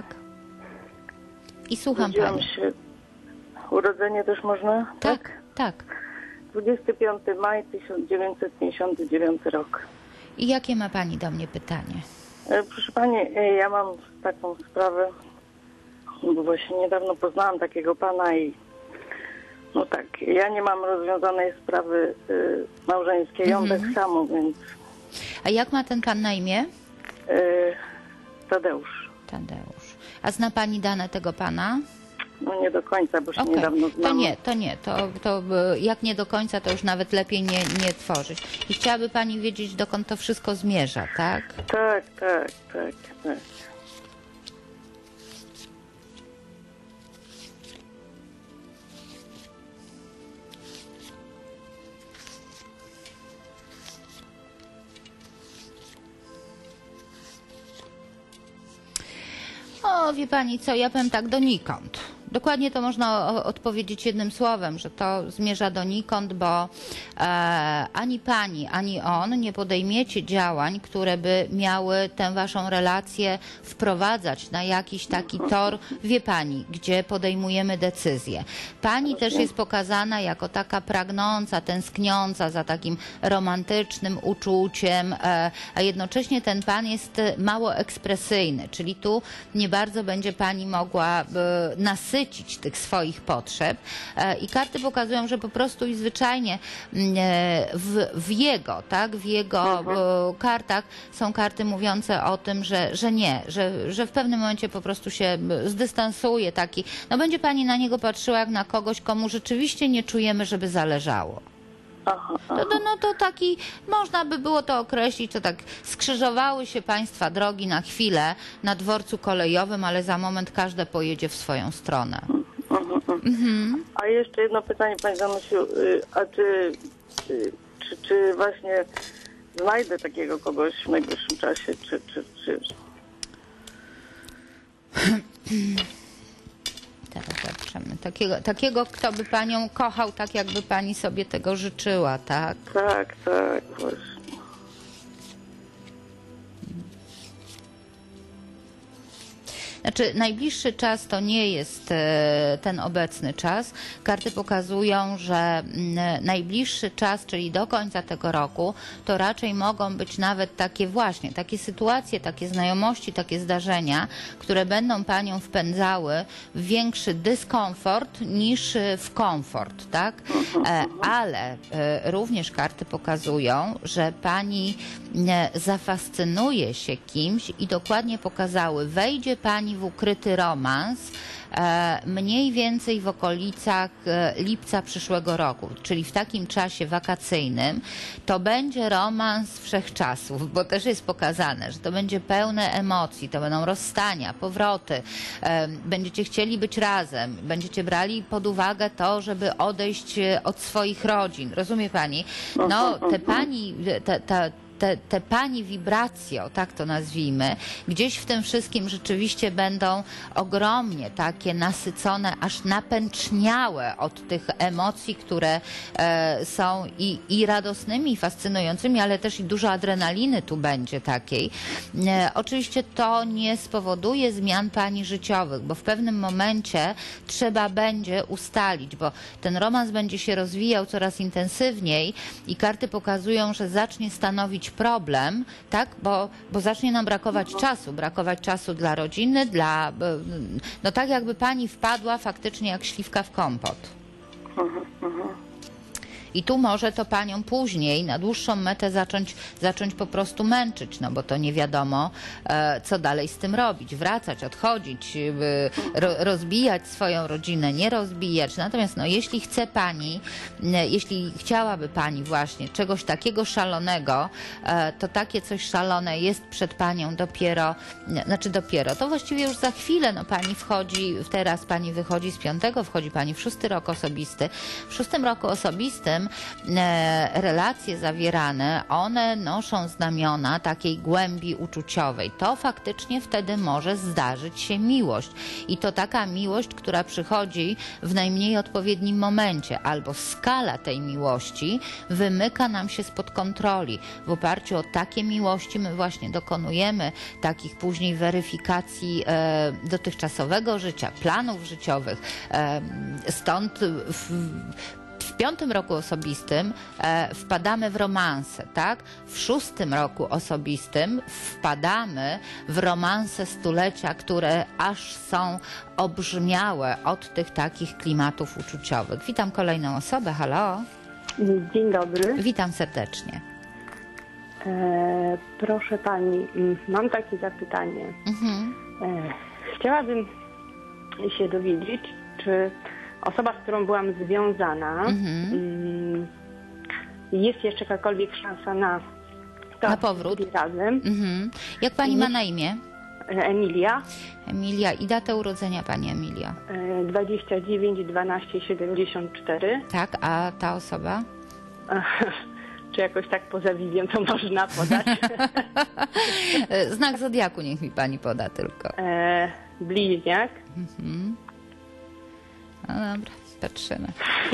I słucham Urodziłam pani. się. Urodzenie też można? Tak, tak. dwudziestego piątego maja tysiąc dziewięćset pięćdziesiąty dziewiąty rok. I jakie ma pani do mnie pytanie? Yy, proszę pani, yy, ja mam taką sprawę, bo właśnie niedawno poznałam takiego pana i no tak, ja nie mam rozwiązanej sprawy yy, małżeńskiej, on Mhm. tak samo, więc A jak ma ten pan na imię? yy, Tadeusz. Tadeusz. A zna pani dane tego pana? No nie do końca, bo się Okej. niedawno To znałam. nie, to nie. To, to y, jak nie do końca, to już nawet lepiej nie, nie tworzyć. I chciałaby pani wiedzieć, dokąd to wszystko zmierza, tak? Tak, tak, tak, tak. No wie pani co, ja powiem tak, donikąd. Dokładnie to można o, odpowiedzieć jednym słowem, że to zmierza donikąd, bo e, ani pani, ani on nie podejmiecie działań, które by miały tę waszą relację wprowadzać na jakiś taki tor, wie pani, gdzie podejmujemy decyzje. Pani też jest pokazana jako taka pragnąca, tęskniąca za takim romantycznym uczuciem, e, a jednocześnie ten pan jest mało ekspresyjny, czyli tu nie bardzo będzie pani mogła e, nasycić tych swoich potrzeb i karty pokazują, że po prostu i zwyczajnie w, w jego, tak, w jego mhm. kartach są karty mówiące o tym, że, że nie, że, że w pewnym momencie po prostu się zdystansuje taki, no będzie pani na niego patrzyła jak na kogoś, komu rzeczywiście nie czujemy, żeby zależało. Aha, aha. No, to, no to taki, można by było to określić, to tak skrzyżowały się państwa drogi na chwilę na dworcu kolejowym, ale za moment każde pojedzie w swoją stronę. Mhm, mhm. A jeszcze jedno pytanie, pani Danusiu, a czy, czy, czy właśnie znajdę takiego kogoś w najbliższym czasie, czy... czy, czy... Teraz zobaczymy. Takiego, takiego, kto by panią kochał tak, jakby pani sobie tego życzyła, tak? Tak, tak, właśnie. Znaczy, najbliższy czas to nie jest ten obecny czas. Karty pokazują, że najbliższy czas, czyli do końca tego roku, to raczej mogą być nawet takie właśnie, takie sytuacje, takie znajomości, takie zdarzenia, które będą panią wpędzały w większy dyskomfort niż w komfort, tak? Ale również karty pokazują, że pani zafascynuje się kimś i dokładnie pokazały, wejdzie pani w ukryty romans mniej więcej w okolicach lipca przyszłego roku, czyli w takim czasie wakacyjnym. To będzie romans wszechczasów, bo też jest pokazane, że to będzie pełne emocji, to będą rozstania, powroty, będziecie chcieli być razem, będziecie brali pod uwagę to, żeby odejść od swoich rodzin. Rozumie pani? No, te pani, te, te, Te, te pani wibracjo, tak to nazwijmy, gdzieś w tym wszystkim rzeczywiście będą ogromnie takie nasycone, aż napęczniałe od tych emocji, które e, są i, i radosnymi, i fascynującymi, ale też i dużo adrenaliny tu będzie takiej. E, oczywiście to nie spowoduje zmian pani życiowych, bo w pewnym momencie trzeba będzie ustalić, bo ten romans będzie się rozwijał coraz intensywniej i karty pokazują, że zacznie stanowić problem, tak, bo, bo zacznie nam brakować czasu, brakować czasu dla rodziny, dla, no tak jakby pani wpadła faktycznie jak śliwka w kompot. I tu może to panią później na dłuższą metę zacząć, zacząć po prostu męczyć, no bo to nie wiadomo, e, co dalej z tym robić. Wracać, odchodzić, e, ro, rozbijać swoją rodzinę, nie rozbijać. Natomiast no, jeśli chce pani, e, jeśli chciałaby pani właśnie czegoś takiego szalonego, e, to takie coś szalone jest przed panią dopiero, nie, znaczy dopiero, to właściwie już za chwilę, no pani wchodzi, teraz pani wychodzi z piątego, wchodzi pani w szósty rok osobisty. W szóstym roku osobistym relacje zawierane, one noszą znamiona takiej głębi uczuciowej. To faktycznie wtedy może zdarzyć się miłość. I to taka miłość, która przychodzi w najmniej odpowiednim momencie, albo skala tej miłości wymyka nam się spod kontroli. W oparciu o takie miłości my właśnie dokonujemy takich później weryfikacji e, dotychczasowego życia, planów życiowych. E, stąd w, W piątym roku osobistym e, wpadamy w romanse, tak? W szóstym roku osobistym wpadamy w romanse stulecia, które aż są obrzmiałe od tych takich klimatów uczuciowych. Witam kolejną osobę, halo. Dzień dobry. Witam serdecznie. E, proszę pani, mam takie zapytanie. Mhm. E, chciałabym się dowiedzieć, czy osoba, z którą byłam związana, mhm. jest jeszcze jakakolwiek szansa na, to, na powrót razem. Mhm. Jak pani I ma na imię? Emilia. Emilia. I datę urodzenia pani Emilia? dwadzieścia dziewięć dwanaście siedemdziesiąt cztery. Tak, a ta osoba? czy jakoś tak poza wizją to można podać? Znak zodiaku niech mi pani poda tylko. E, bliźniak. Mhm. No dobra, patrzymy.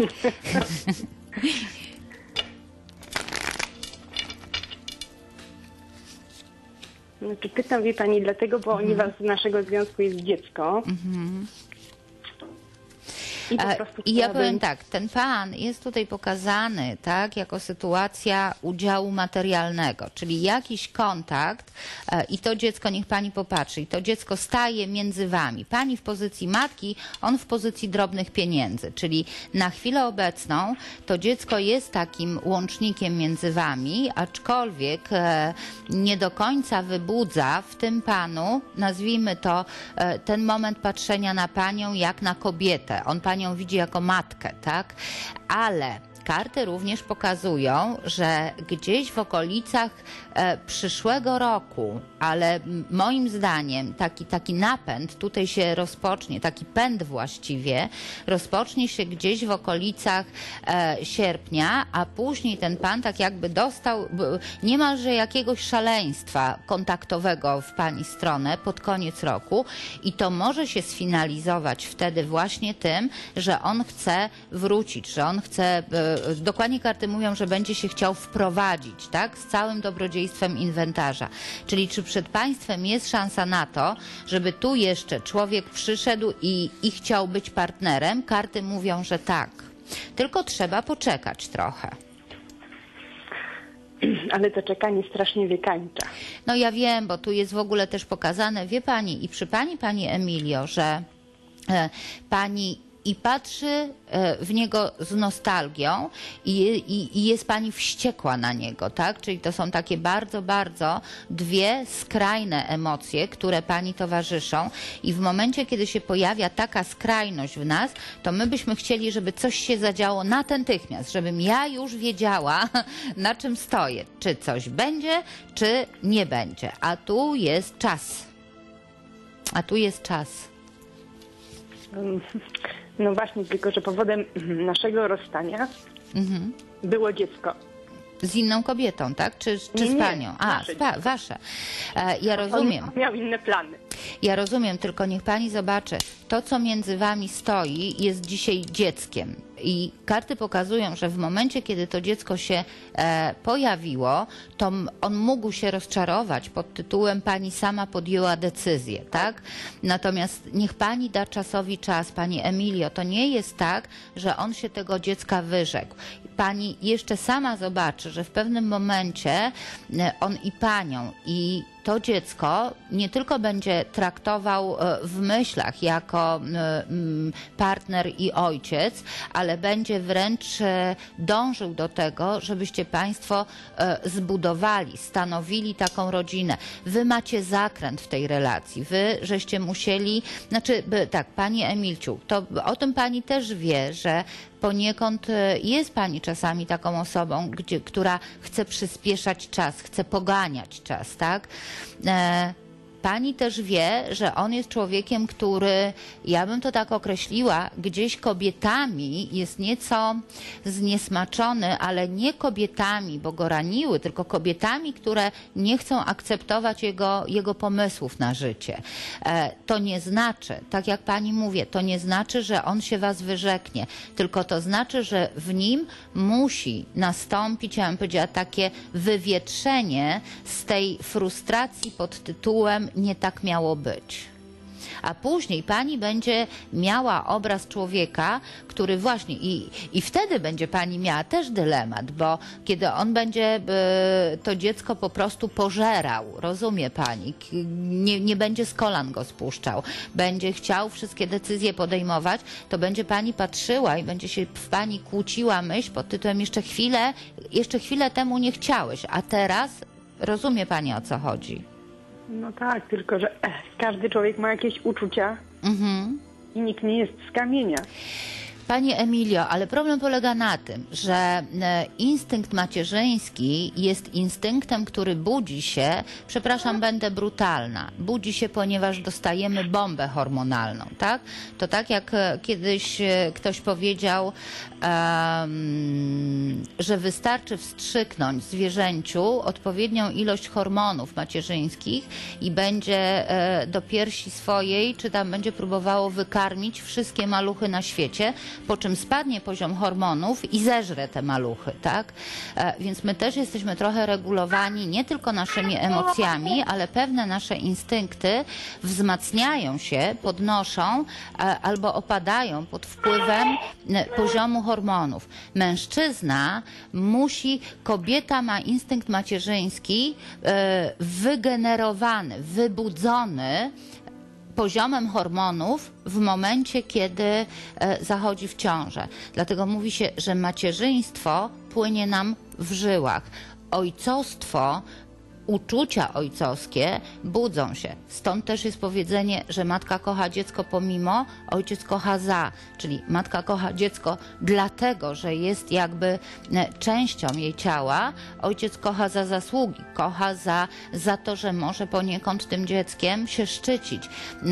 Znaczy, pytam, wie pani, dlatego, bo Mhm. ponieważ z naszego związku jest dziecko. Mhm. I po A, prostu I ja chciałabym- powiem tak, ten pan jest tutaj pokazany, tak, jako sytuacja udziału materialnego, czyli jakiś kontakt e, i to dziecko, niech pani popatrzy, i to dziecko staje między wami. Pani w pozycji matki, on w pozycji drobnych pieniędzy, czyli na chwilę obecną to dziecko jest takim łącznikiem między wami, aczkolwiek e, nie do końca wybudza w tym panu, nazwijmy to, e, ten moment patrzenia na panią jak na kobietę. On panią widzi jako matkę, tak? Ale karty również pokazują, że gdzieś w okolicach e, przyszłego roku, ale m, moim zdaniem taki, taki napęd tutaj się rozpocznie, taki pęd właściwie, rozpocznie się gdzieś w okolicach e, sierpnia, a później ten pan tak jakby dostał b, niemalże jakiegoś szaleństwa kontaktowego w pani stronę pod koniec roku i to może się sfinalizować wtedy właśnie tym, że on chce wrócić, że on chce, e, dokładnie karty mówią, że będzie się chciał wprowadzić, tak, z całym dobrodziejstwem inwentarza. Czyli czy przed państwem jest szansa na to, żeby tu jeszcze człowiek przyszedł i, i chciał być partnerem? Karty mówią, że tak. Tylko trzeba poczekać trochę. Ale to czekanie strasznie wykańcza. No ja wiem, bo tu jest w ogóle też pokazane, wie pani, i przy pani, pani Emilio, że e, pani i patrzy e, w niego z nostalgią i, i, i jest pani wściekła na niego, tak? Czyli to są takie bardzo, bardzo dwie skrajne emocje, które pani towarzyszą i w momencie, kiedy się pojawia taka skrajność w nas, to my byśmy chcieli, żeby coś się zadziało natychmiast, żebym ja już wiedziała, na czym stoję, czy coś będzie, czy nie będzie. A tu jest czas. A tu jest czas. No właśnie, tylko że powodem naszego rozstania Mhm. było dziecko. Z inną kobietą, tak? Czy, czy Nie, z nie, panią? A, nasze z pa, wasze. E, ja rozumiem. On miał inne plany. Ja rozumiem, tylko niech pani zobaczy, to co między wami stoi jest dzisiaj dzieckiem i karty pokazują, że w momencie, kiedy to dziecko się e, pojawiło, to m- on mógł się rozczarować pod tytułem pani sama podjęła decyzję, tak? Natomiast niech pani da czasowi czas, pani Emilio, to nie jest tak, że on się tego dziecka wyrzekł. Pani jeszcze sama zobaczy, że w pewnym momencie e, on i panią, i to dziecko nie tylko będzie traktował e, w myślach jako e, m, partner i ojciec, ale będzie wręcz e, dążył do tego, żebyście państwo e, zbudowali, stanowili taką rodzinę. Wy macie zakręt w tej relacji. Wy żeście musieli, znaczy by, tak, pani Emilciu, to o tym pani też wie, że poniekąd e, jest pani czasami taką osobą, gdzie, która chce przyspieszać czas, chce poganiać czas, tak? E, Pani też wie, że on jest człowiekiem, który, ja bym to tak określiła, gdzieś kobietami jest nieco zniesmaczony, ale nie kobietami, bo go raniły, tylko kobietami, które nie chcą akceptować jego, jego pomysłów na życie. E, to nie znaczy, tak jak pani mówię, to nie znaczy, że on się was wyrzeknie, tylko to znaczy, że w nim musi nastąpić, ja bym powiedziała, takie wywietrzenie z tej frustracji pod tytułem nie tak miało być. A później pani będzie miała obraz człowieka, który właśnie i, i wtedy będzie pani miała też dylemat, bo kiedy on będzie y, to dziecko po prostu pożerał, rozumie pani, K- nie, nie będzie z kolan go spuszczał, będzie chciał wszystkie decyzje podejmować, to będzie pani patrzyła i będzie się w pani kłóciła myśl pod tytułem jeszcze chwilę, jeszcze chwilę temu nie chciałeś, a teraz rozumie pani, o co chodzi. No tak, tylko że eh, każdy człowiek ma jakieś uczucia Mhm. i nikt nie jest z kamienia. Pani Emilio, ale problem polega na tym, że e, instynkt macierzyński jest instynktem, który budzi się, przepraszam, będę brutalna, budzi się, ponieważ dostajemy bombę hormonalną, tak? To tak jak e, kiedyś e, ktoś powiedział, em, że wystarczy wstrzyknąć zwierzęciu odpowiednią ilość hormonów macierzyńskich i będzie do piersi swojej, czy tam będzie próbowało wykarmić wszystkie maluchy na świecie, po czym spadnie poziom hormonów i zeżre te maluchy, tak? Więc my też jesteśmy trochę regulowani nie tylko naszymi emocjami, ale pewne nasze instynkty wzmacniają się, podnoszą albo opadają pod wpływem poziomu hormonów. Mężczyzna musi, kobieta ma instynkt macierzyński wygenerowany, wybudzony poziomem hormonów w momencie, kiedy zachodzi w ciążę. Dlatego mówi się, że macierzyństwo płynie nam w żyłach. Ojcostwo, uczucia ojcowskie budzą się. Stąd też jest powiedzenie, że matka kocha dziecko pomimo, ojciec kocha za. Czyli matka kocha dziecko dlatego, że jest jakby częścią jej ciała. Ojciec kocha za zasługi, kocha za, za to, że może poniekąd tym dzieckiem się szczycić.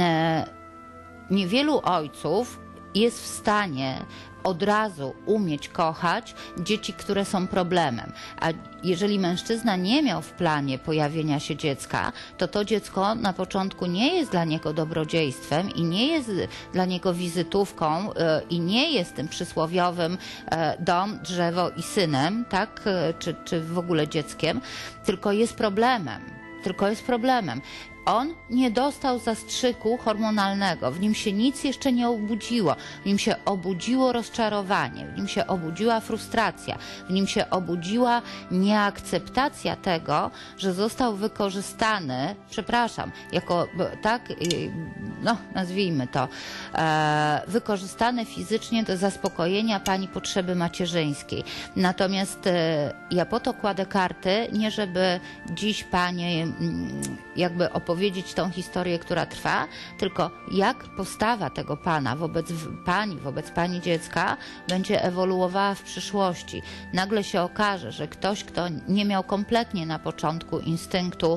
Niewielu ojców jest w stanie od razu umieć kochać dzieci, które są problemem. A jeżeli mężczyzna nie miał w planie pojawienia się dziecka, to to dziecko na początku nie jest dla niego dobrodziejstwem i nie jest dla niego wizytówką i nie jest tym przysłowiowym dom, drzewo i synem, tak? Czy, czy w ogóle dzieckiem, tylko jest problemem. Tylko jest problemem. On nie dostał zastrzyku hormonalnego, w nim się nic jeszcze nie obudziło, w nim się obudziło rozczarowanie, w nim się obudziła frustracja, w nim się obudziła nieakceptacja tego, że został wykorzystany, przepraszam, jako, tak, no nazwijmy to, e, wykorzystany fizycznie do zaspokojenia pani potrzeby macierzyńskiej. Natomiast e, ja po to kładę karty, nie żeby dziś panie jakby opowiedzieć, powiedzieć tą historię, która trwa, tylko jak postawa tego pana wobec pani, wobec pani dziecka będzie ewoluowała w przyszłości. Nagle się okaże, że ktoś, kto nie miał kompletnie na początku instynktu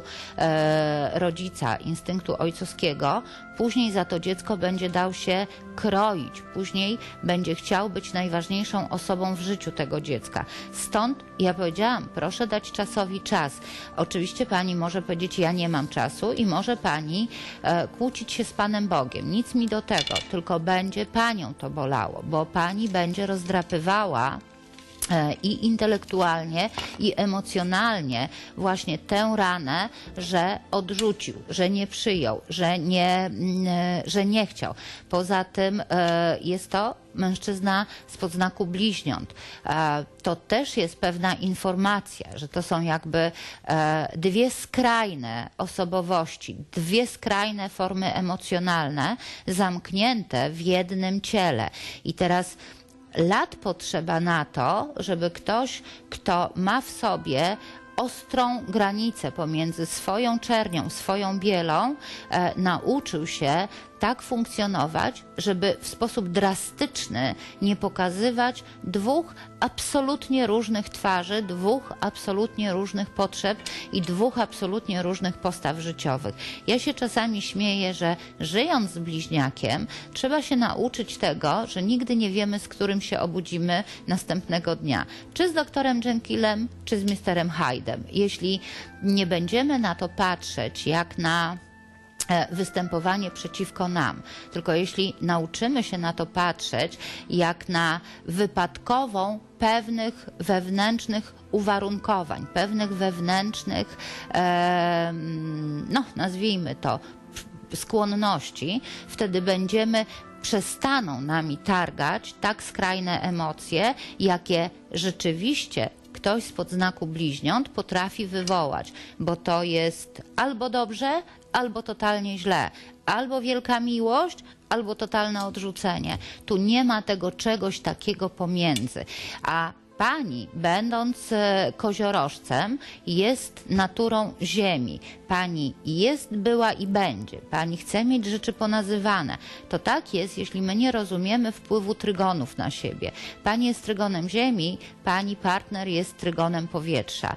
e, rodzica, instynktu ojcowskiego, później za to dziecko będzie dał się kroić, później będzie chciał być najważniejszą osobą w życiu tego dziecka. Stąd ja powiedziałam, proszę dać czasowi czas. Oczywiście pani może powiedzieć, ja nie mam czasu i może pani e, kłócić się z Panem Bogiem. Nic mi do tego, tylko będzie panią to bolało, bo pani będzie rozdrapywała i intelektualnie, i emocjonalnie właśnie tę ranę, że odrzucił, że nie przyjął, że nie, że nie chciał. Poza tym jest to mężczyzna z podznaku bliźniąt. To też jest pewna informacja, że to są jakby dwie skrajne osobowości, dwie skrajne formy emocjonalne zamknięte w jednym ciele. I teraz lat potrzeba na to, żeby ktoś, kto ma w sobie ostrą granicę pomiędzy swoją czernią, swoją bielą, e, nauczył się tak funkcjonować, żeby w sposób drastyczny nie pokazywać dwóch absolutnie różnych twarzy, dwóch absolutnie różnych potrzeb i dwóch absolutnie różnych postaw życiowych. Ja się czasami śmieję, że żyjąc z bliźniakiem, trzeba się nauczyć tego, że nigdy nie wiemy, z którym się obudzimy następnego dnia. Czy z doktorem Jenkylem, czy z misterem Hyde'em. Jeśli nie będziemy na to patrzeć jak na występowanie przeciwko nam. Tylko jeśli nauczymy się na to patrzeć jak na wypadkową pewnych wewnętrznych uwarunkowań, pewnych wewnętrznych, e, no nazwijmy to, skłonności, wtedy będziemy przestaną nami targać tak skrajne emocje, jakie rzeczywiście ktoś z podznaku bliźniąt potrafi wywołać, bo to jest albo dobrze, albo totalnie źle, albo wielka miłość, albo totalne odrzucenie. Tu nie ma tego czegoś takiego pomiędzy. A pani, będąc koziorożcem, jest naturą ziemi. Pani jest, była i będzie. Pani chce mieć rzeczy ponazywane. To tak jest, jeśli my nie rozumiemy wpływu trygonów na siebie. Pani jest trygonem ziemi, pani partner jest trygonem powietrza.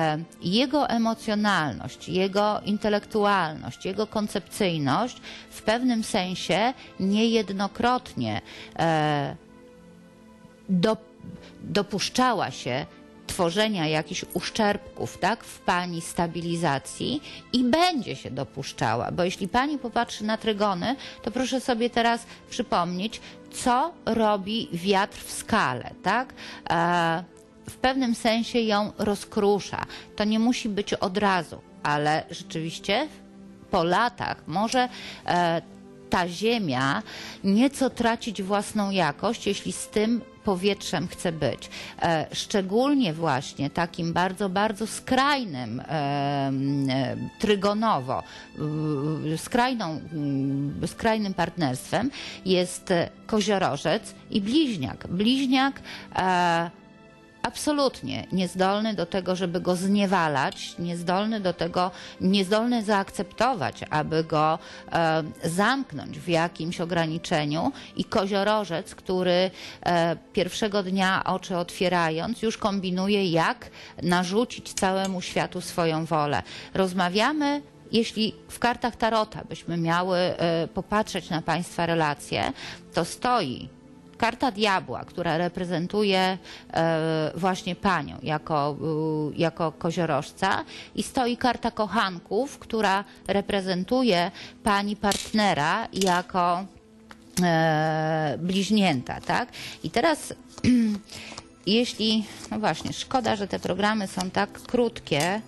Jego emocjonalność, jego intelektualność, jego koncepcyjność w pewnym sensie niejednokrotnie do dopuszczała się tworzenia jakichś uszczerbków, tak, w pani stabilizacji i będzie się dopuszczała, bo jeśli pani popatrzy na trygony, to proszę sobie teraz przypomnieć, co robi wiatr w skale, tak? E, w pewnym sensie ją rozkrusza. To nie musi być od razu, ale rzeczywiście po latach może e, ta ziemia nieco tracić własną jakość, jeśli z tym powietrzem chce być. E, szczególnie właśnie takim bardzo, bardzo skrajnym, e, e, trygonowo, e, skrajną, e, skrajnym partnerstwem jest koziorożec i bliźniak. Bliźniak e, absolutnie niezdolny do tego, żeby go zniewalać, niezdolny do tego, niezdolny zaakceptować, aby go e, zamknąć w jakimś ograniczeniu i koziorożec, który e, pierwszego dnia oczy otwierając już kombinuje, jak narzucić całemu światu swoją wolę. Rozmawiamy, jeśli w kartach Tarota byśmy miały e, popatrzeć na Państwa relacje, to stoi karta diabła, która reprezentuje e, właśnie panią jako, e, jako koziorożca i stoi karta kochanków, która reprezentuje pani partnera jako e, bliźnięta, tak? I teraz jeśli, no właśnie, szkoda, że te programy są tak krótkie,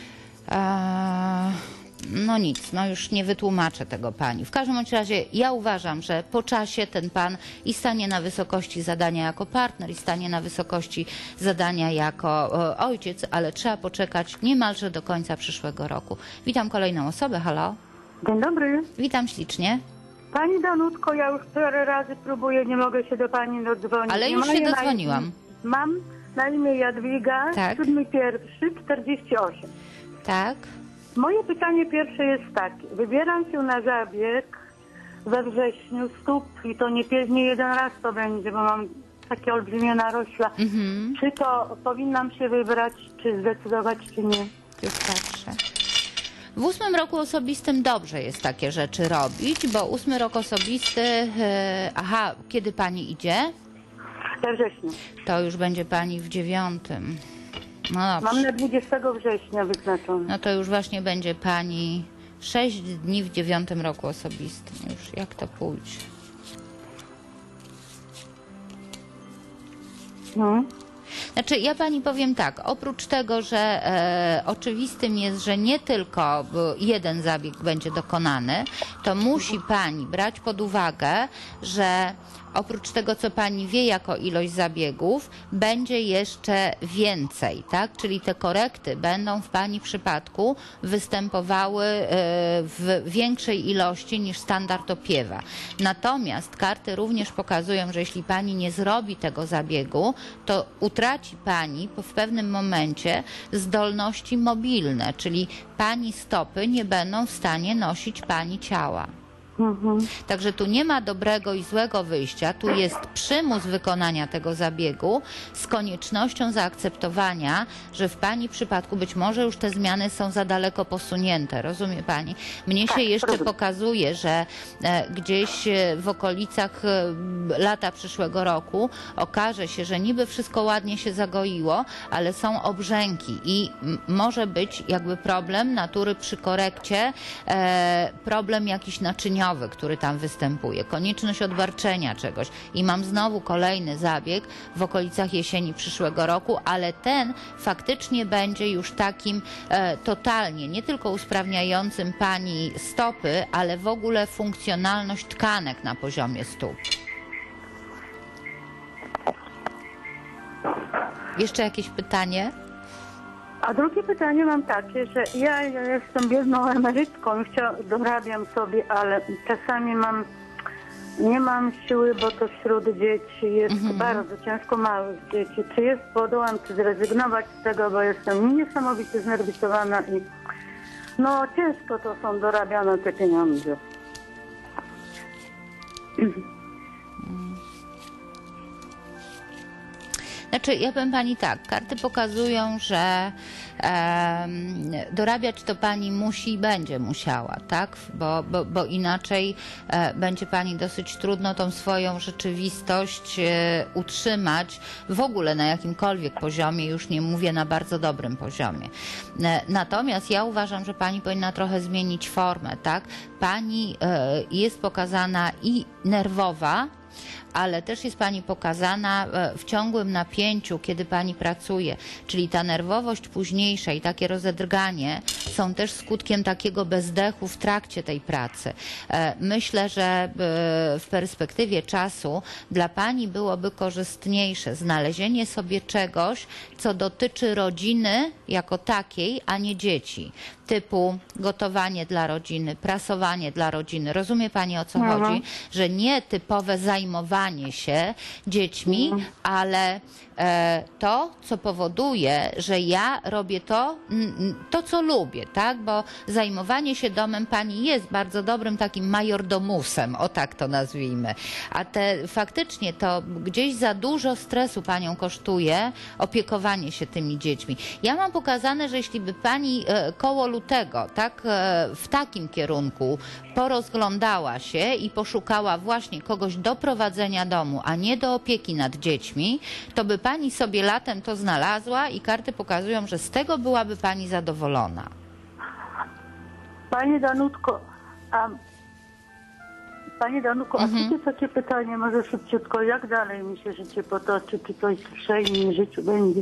e, no nic, no już nie wytłumaczę tego pani. W każdym bądź razie ja uważam, że po czasie ten pan i stanie na wysokości zadania jako partner, i stanie na wysokości zadania jako e, ojciec, ale trzeba poczekać niemalże do końca przyszłego roku. Witam kolejną osobę, halo. Dzień dobry. Witam ślicznie. Pani Danutko, ja już parę razy próbuję, nie mogę się do pani dodzwonić. Ale już się dodzwoniłam. Mam na imię Jadwiga, tak. siódmy pierwszy, czterdzieści osiem. Tak. Moje pytanie pierwsze jest takie. Wybieram się na zabieg we wrześniu stóp i to nie, nie jeden raz to będzie, bo mam takie olbrzymie narośla. Mhm. Czy to powinnam się wybrać, czy zdecydować, czy nie? Już patrzę. W ósmym roku osobistym dobrze jest takie rzeczy robić, bo ósmy rok osobisty, yy, aha, kiedy pani idzie? We wrześniu. To już będzie pani w dziewiątym. No Mam dobrze. na dwudziestego września wyznaczone. No to już właśnie będzie pani sześć dni w dziewiątym roku osobistym. Już jak to pójdzie. No. Znaczy, ja pani powiem tak, oprócz tego, że e, oczywistym jest, że nie tylko jeden zabieg będzie dokonany, to musi pani brać pod uwagę, że oprócz tego, co pani wie jako ilość zabiegów, będzie jeszcze więcej, tak? Czyli te korekty będą w pani przypadku występowały e, w większej ilości niż standard opiewa. Natomiast karty również pokazują, że jeśli pani nie zrobi tego zabiegu, to utraci pani w pewnym momencie zdolności mobilne, czyli pani stopy nie będą w stanie nosić pani ciała. Mhm. Także tu nie ma dobrego i złego wyjścia, tu jest przymus wykonania tego zabiegu z koniecznością zaakceptowania, że w pani przypadku być może już te zmiany są za daleko posunięte, rozumie pani? Mnie się jeszcze pokazuje, że e, gdzieś w okolicach e, lata przyszłego roku okaże się, że niby wszystko ładnie się zagoiło, ale są obrzęki i m, może być jakby problem natury przy korekcie, e, problem jakiś naczyniowy, który tam występuje, konieczność odbarczenia czegoś i mam znowu kolejny zabieg w okolicach jesieni przyszłego roku, ale ten faktycznie będzie już takim e, totalnie, nie tylko usprawniającym pani stopy, ale w ogóle funkcjonalność tkanek na poziomie stóp. Jeszcze jakieś pytanie? A drugie pytanie mam takie, że ja jestem biedną emerytką, dorabiam sobie, ale czasami mam, nie mam siły, bo to wśród dzieci jest Mhm. bardzo ciężko małych dzieci. Czy jest, podołam czy zrezygnować z tego, bo jestem niesamowicie znerwicowana i no ciężko to są dorabiane te pieniądze. Znaczy, ja powiem pani tak, karty pokazują, że e, dorabiać to pani musi i będzie musiała, tak? Bo, bo, bo inaczej e, będzie pani dosyć trudno tą swoją rzeczywistość e, utrzymać w ogóle na jakimkolwiek poziomie, już nie mówię na bardzo dobrym poziomie. E, natomiast ja uważam, że pani powinna trochę zmienić formę, tak? Pani e, jest pokazana i nerwowa, ale też jest pani pokazana w ciągłym napięciu, kiedy pani pracuje, czyli ta nerwowość późniejsza i takie rozedrganie są też skutkiem takiego bezdechu w trakcie tej pracy. Myślę, że w perspektywie czasu dla pani byłoby korzystniejsze znalezienie sobie czegoś, co dotyczy rodziny jako takiej, a nie dzieci. Typu gotowanie dla rodziny, prasowanie dla rodziny. Rozumie pani, o co Mhm. chodzi? Że nie typowe zajmowanie się dziećmi, Mhm. ale e, to, co powoduje, że ja robię to, n, to, co lubię, tak? Bo zajmowanie się domem pani jest bardzo dobrym takim majordomusem, o tak to nazwijmy. A te faktycznie to gdzieś za dużo stresu panią kosztuje opiekowanie się tymi dziećmi. Ja mam pokazane, że jeśli by pani e, koło lutego, tak, e, w takim kierunku porozglądała się i poszukała właśnie kogoś do prowadzenia domu, a nie do opieki nad dziećmi, to by pani sobie latem to znalazła i karty pokazują, że z tego byłaby pani zadowolona. Pani Danutko, a Pani Danuko, Mhm. a takie, takie pytanie może szybciutko, jak dalej mi się życie potoczy, czy coś w przejmie życiu będzie?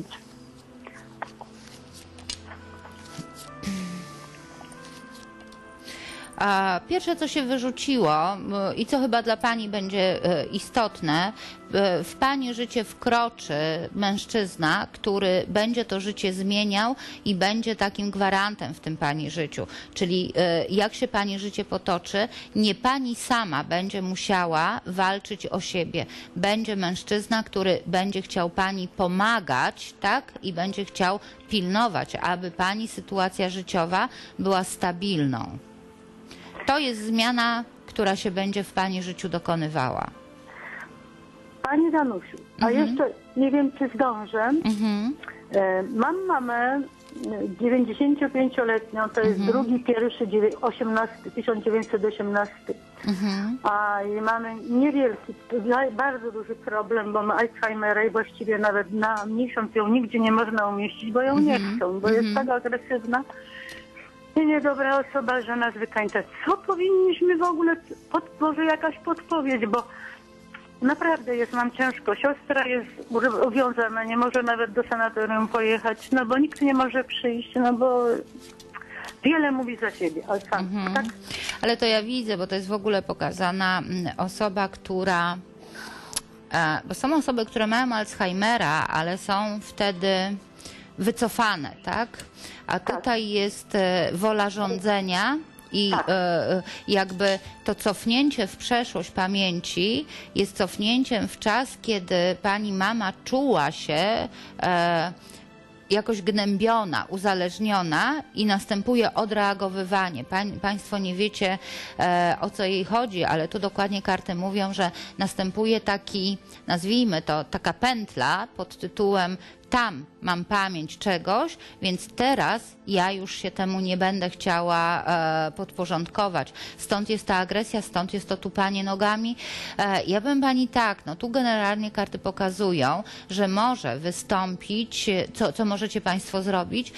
A pierwsze, co się wyrzuciło y, i co chyba dla pani będzie y, istotne, y, w pani życie wkroczy mężczyzna, który będzie to życie zmieniał i będzie takim gwarantem w tym pani życiu. Czyli y, jak się pani życie potoczy, nie pani sama będzie musiała walczyć o siebie. Będzie mężczyzna, który będzie chciał pani pomagać, tak? I będzie chciał pilnować, aby pani sytuacja życiowa była stabilną. To jest zmiana, która się będzie w pani życiu dokonywała. Pani Danusiu, a Mhm. jeszcze nie wiem, czy zdążę. Mhm. E, Mam mamę dziewięćdziesięciopięcioletnią, to jest Mhm. drugi, pierwszy, dziewię- osiemnasty, tysiąc dziewięćset osiemnasty. Mhm. A i mamy niewielki, bardzo duży problem, bo ma Alzheimera i właściwie nawet na miesiąc ją nigdzie nie można umieścić, bo ją nie Mhm. chcą, bo jest Mhm. tak agresywna i niedobra osoba, że nas wykańcza. Co powinniśmy w ogóle, pod, może jakaś podpowiedź, bo naprawdę jest nam ciężko. Siostra jest uwiązana, nie może nawet do sanatorium pojechać, no bo nikt nie może przyjść, no bo wiele mówi za siebie, ale sam, Mhm. tak? Ale to ja widzę, bo to jest w ogóle pokazana mm, osoba, która... e, Bo są osoby, które mają Alzheimera, ale są wtedy wycofane, tak? A tutaj jest e, wola rządzenia i Tak. e, jakby to cofnięcie w przeszłość pamięci jest cofnięciem w czas, kiedy pani mama czuła się e, jakoś gnębiona, uzależniona i następuje odreagowywanie. Pań, państwo nie wiecie, e, o co jej chodzi, ale tu dokładnie karty mówią, że następuje taki, nazwijmy to, taka pętla pod tytułem tam mam pamięć czegoś, więc teraz ja już się temu nie będę chciała e, podporządkować. Stąd jest ta agresja, stąd jest to tupanie nogami. E, ja bym pani tak, no tu generalnie karty pokazują, że może wystąpić, co, co możecie państwo zrobić,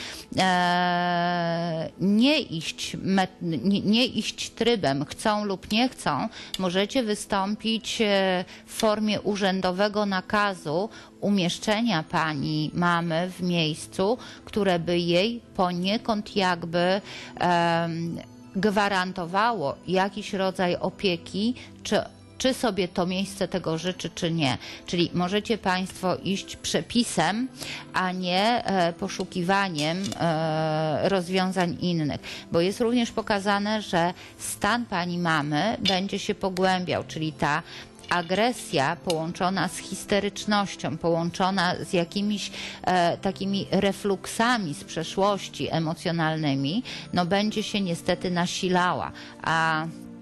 e, nie iść, met, nie, nie iść trybem chcą lub nie chcą, możecie wystąpić w formie urzędowego nakazu umieszczenia pani mamy w miejscu, które by jej poniekąd jakby um, gwarantowało jakiś rodzaj opieki, czy czy sobie to miejsce tego życzy, czy nie. Czyli możecie państwo iść przepisem, a nie e, poszukiwaniem e, rozwiązań innych. Bo jest również pokazane, że stan pani mamy będzie się pogłębiał, czyli ta agresja połączona z histerycznością, połączona z jakimiś e, takimi refluksami z przeszłości emocjonalnymi, no będzie się niestety nasilała. A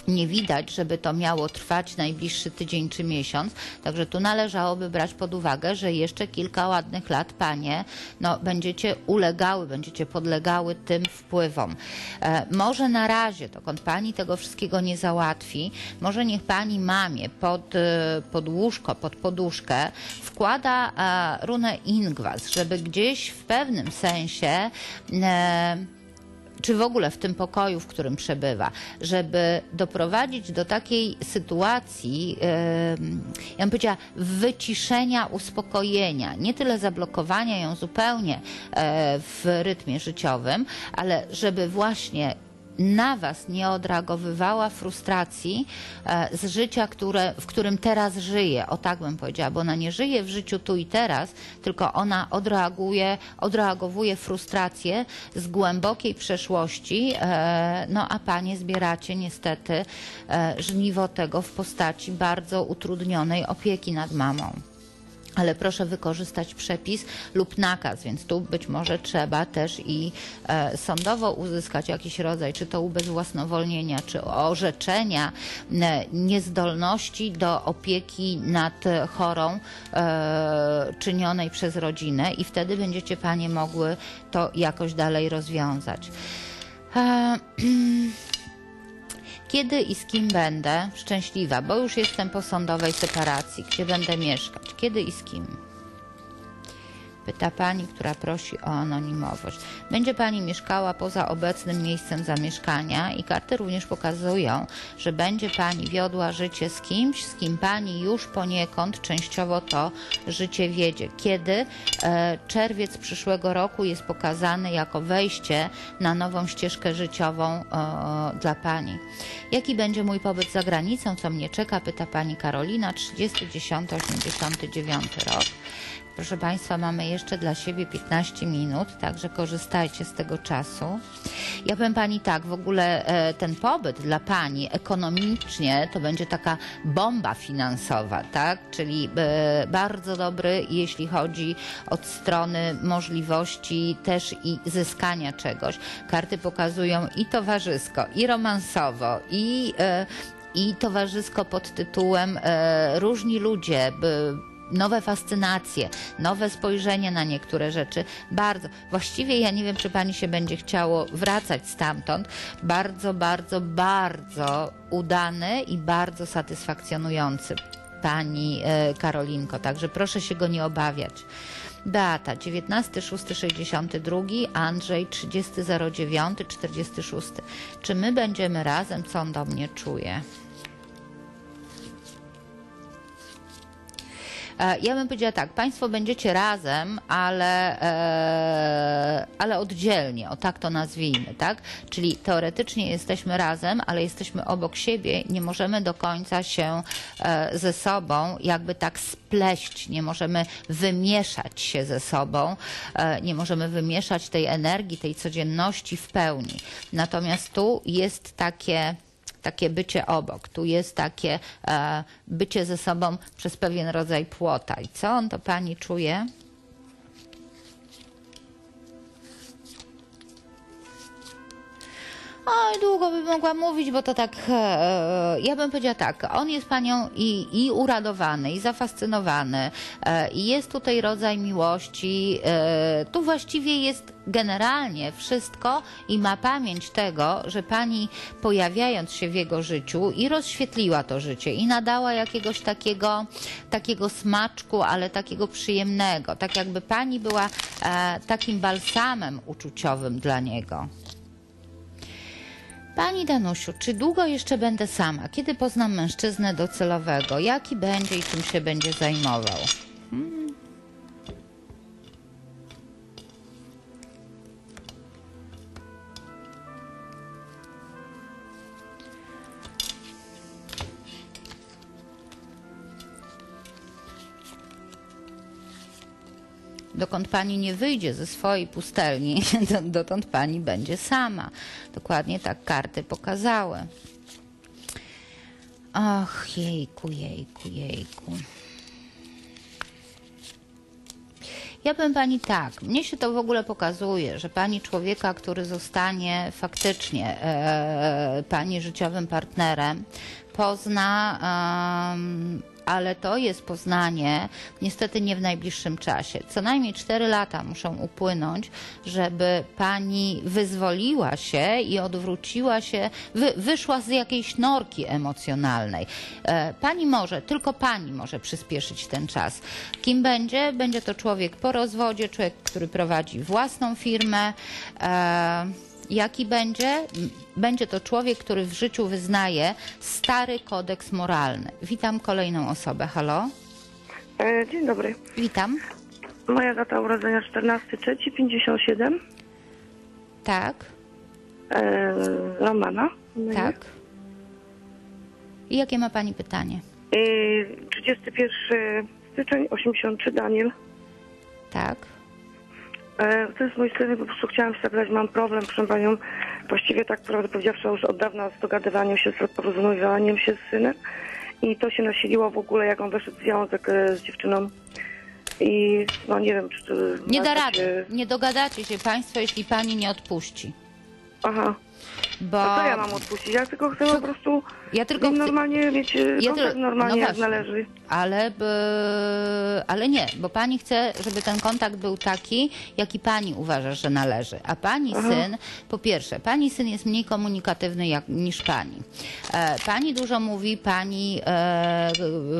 nie widać, żeby to miało trwać najbliższy tydzień czy miesiąc. Także tu należałoby brać pod uwagę, że jeszcze kilka ładnych lat, panie, no, będziecie ulegały, będziecie podlegały tym wpływom. E, może na razie, dokąd pani tego wszystkiego nie załatwi, może niech pani mamie pod, pod łóżko, pod poduszkę wkłada e, runę Ingwas, żeby gdzieś w pewnym sensie e, czy w ogóle w tym pokoju, w którym przebywa, żeby doprowadzić do takiej sytuacji, ja bym powiedziała, wyciszenia, uspokojenia, nie tyle zablokowania ją zupełnie w rytmie życiowym, ale żeby właśnie na was nie odreagowywała frustracji e, z życia, które, w którym teraz żyje, o tak bym powiedziała, bo ona nie żyje w życiu tu i teraz, tylko ona odreaguje, odreagowuje frustrację z głębokiej przeszłości, e, no a panie zbieracie niestety e, żniwo tego w postaci bardzo utrudnionej opieki nad mamą. Ale proszę wykorzystać przepis lub nakaz, więc tu być może trzeba też i e, sądowo uzyskać jakiś rodzaj, czy to ubezwłasnowolnienia, czy orzeczenia e, niezdolności do opieki nad chorą e, czynionej przez rodzinę i wtedy będziecie panie mogły to jakoś dalej rozwiązać. E, Kiedy i z kim będę szczęśliwa, bo już jestem po sądowej separacji, gdzie będę mieszkać? Kiedy i z kim? Pyta pani, która prosi o anonimowość. Będzie pani mieszkała poza obecnym miejscem zamieszkania i karty również pokazują, że będzie pani wiodła życie z kimś, z kim pani już poniekąd częściowo to życie wiedzie. Kiedy? E, czerwiec przyszłego roku jest pokazany jako wejście na nową ścieżkę życiową e, dla pani. Jaki będzie mój pobyt za granicą? Co mnie czeka? Pyta pani Karolina, trzydziesty dziesiąty osiemdziesiąty dziewiąty rok. Proszę państwa, mamy jeszcze dla siebie piętnaście minut, także korzystajcie z tego czasu. Ja powiem pani tak, w ogóle e, ten pobyt dla pani ekonomicznie to będzie taka bomba finansowa, tak? Czyli e, bardzo dobry, jeśli chodzi od strony możliwości też i zyskania czegoś. Karty pokazują i towarzysko, i romansowo, i, e, i towarzysko pod tytułem e, różni ludzie, by, nowe fascynacje, nowe spojrzenie na niektóre rzeczy. Bardzo, właściwie ja nie wiem, czy pani się będzie chciało wracać stamtąd. Bardzo, bardzo, bardzo udany i bardzo satysfakcjonujący pani e, Karolinko, także proszę się go nie obawiać. Beata, dziewiętnasty szósty sześćdziesiąty drugi, Andrzej, trzydziesty zero dziewiąty czterdziesty szósty. Czy my będziemy razem? Co on do mnie czuje? Ja bym powiedziała tak, państwo będziecie razem, ale, e, ale oddzielnie, o tak to nazwijmy, tak? Czyli teoretycznie jesteśmy razem, ale jesteśmy obok siebie, nie możemy do końca się e, ze sobą jakby tak spleść, nie możemy wymieszać się ze sobą, e, nie możemy wymieszać tej energii, tej codzienności w pełni. Natomiast tu jest takie... takie bycie obok, tu jest takie e, bycie ze sobą przez pewien rodzaj płota. I co on to pani czuje? Oj, długo bym mogła mówić, bo to tak, e, ja bym powiedziała tak, on jest panią i, i uradowany, i zafascynowany, e, i jest tutaj rodzaj miłości, e, tu właściwie jest generalnie wszystko i ma pamięć tego, że pani pojawiając się w jego życiu i rozświetliła to życie i nadała jakiegoś takiego, takiego smaczku, ale takiego przyjemnego, tak jakby pani była e, takim balsamem uczuciowym dla niego. Pani Danusiu, czy długo jeszcze będę sama? Kiedy poznam mężczyznę docelowego? Jaki będzie i czym się będzie zajmował? Hmm. Dokąd pani nie wyjdzie ze swojej pustelni, dotąd pani będzie sama. Dokładnie tak karty pokazały. Och, jejku, jejku, jejku. Ja powiem pani tak, mnie się to w ogóle pokazuje, że pani człowieka, który zostanie faktycznie e, pani życiowym partnerem, pozna, um, ale to jest poznanie niestety nie w najbliższym czasie. Co najmniej cztery lata muszą upłynąć, żeby pani wyzwoliła się i odwróciła się, wy, wyszła z jakiejś norki emocjonalnej. E, pani może, tylko pani może przyspieszyć ten czas. Kim będzie? Będzie to człowiek po rozwodzie, człowiek, który prowadzi własną firmę. E, Jaki będzie? Będzie to człowiek, który w życiu wyznaje stary kodeks moralny. Witam kolejną osobę. Halo? E, dzień dobry. Witam. Moja data urodzenia czternastego trzeciego pięćdziesiąt siedem. Tak. E, Romana. Tak. I jakie ma pani pytanie? E, trzydziestego pierwszego stycznia osiemdziesiąt trzy, Daniel. Tak. To jest mój syn, po prostu chciałam się zapytać, mam problem, proszę panią, właściwie tak prawdę powiedziawszy już od dawna z dogadywaniem się, z porozumiewaniem się z synem i to się nasiliło w ogóle, jak on weszedł w związek z dziewczyną i no nie wiem, czy to... Nie da rady, nie dogadacie się państwo, jeśli pani nie odpuści. Aha. Bo... No to ja mam odpuścić, ja tylko chcę po prostu ja tylko chcę... normalnie mieć ja kontakt ty... normalnie no jak należy. Ale, by... ale nie, bo pani chce, żeby ten kontakt był taki, jaki pani uważa, że należy. A pani Aha. syn, po pierwsze, pani syn jest mniej komunikatywny jak, niż pani. E, pani dużo mówi, pani e, e,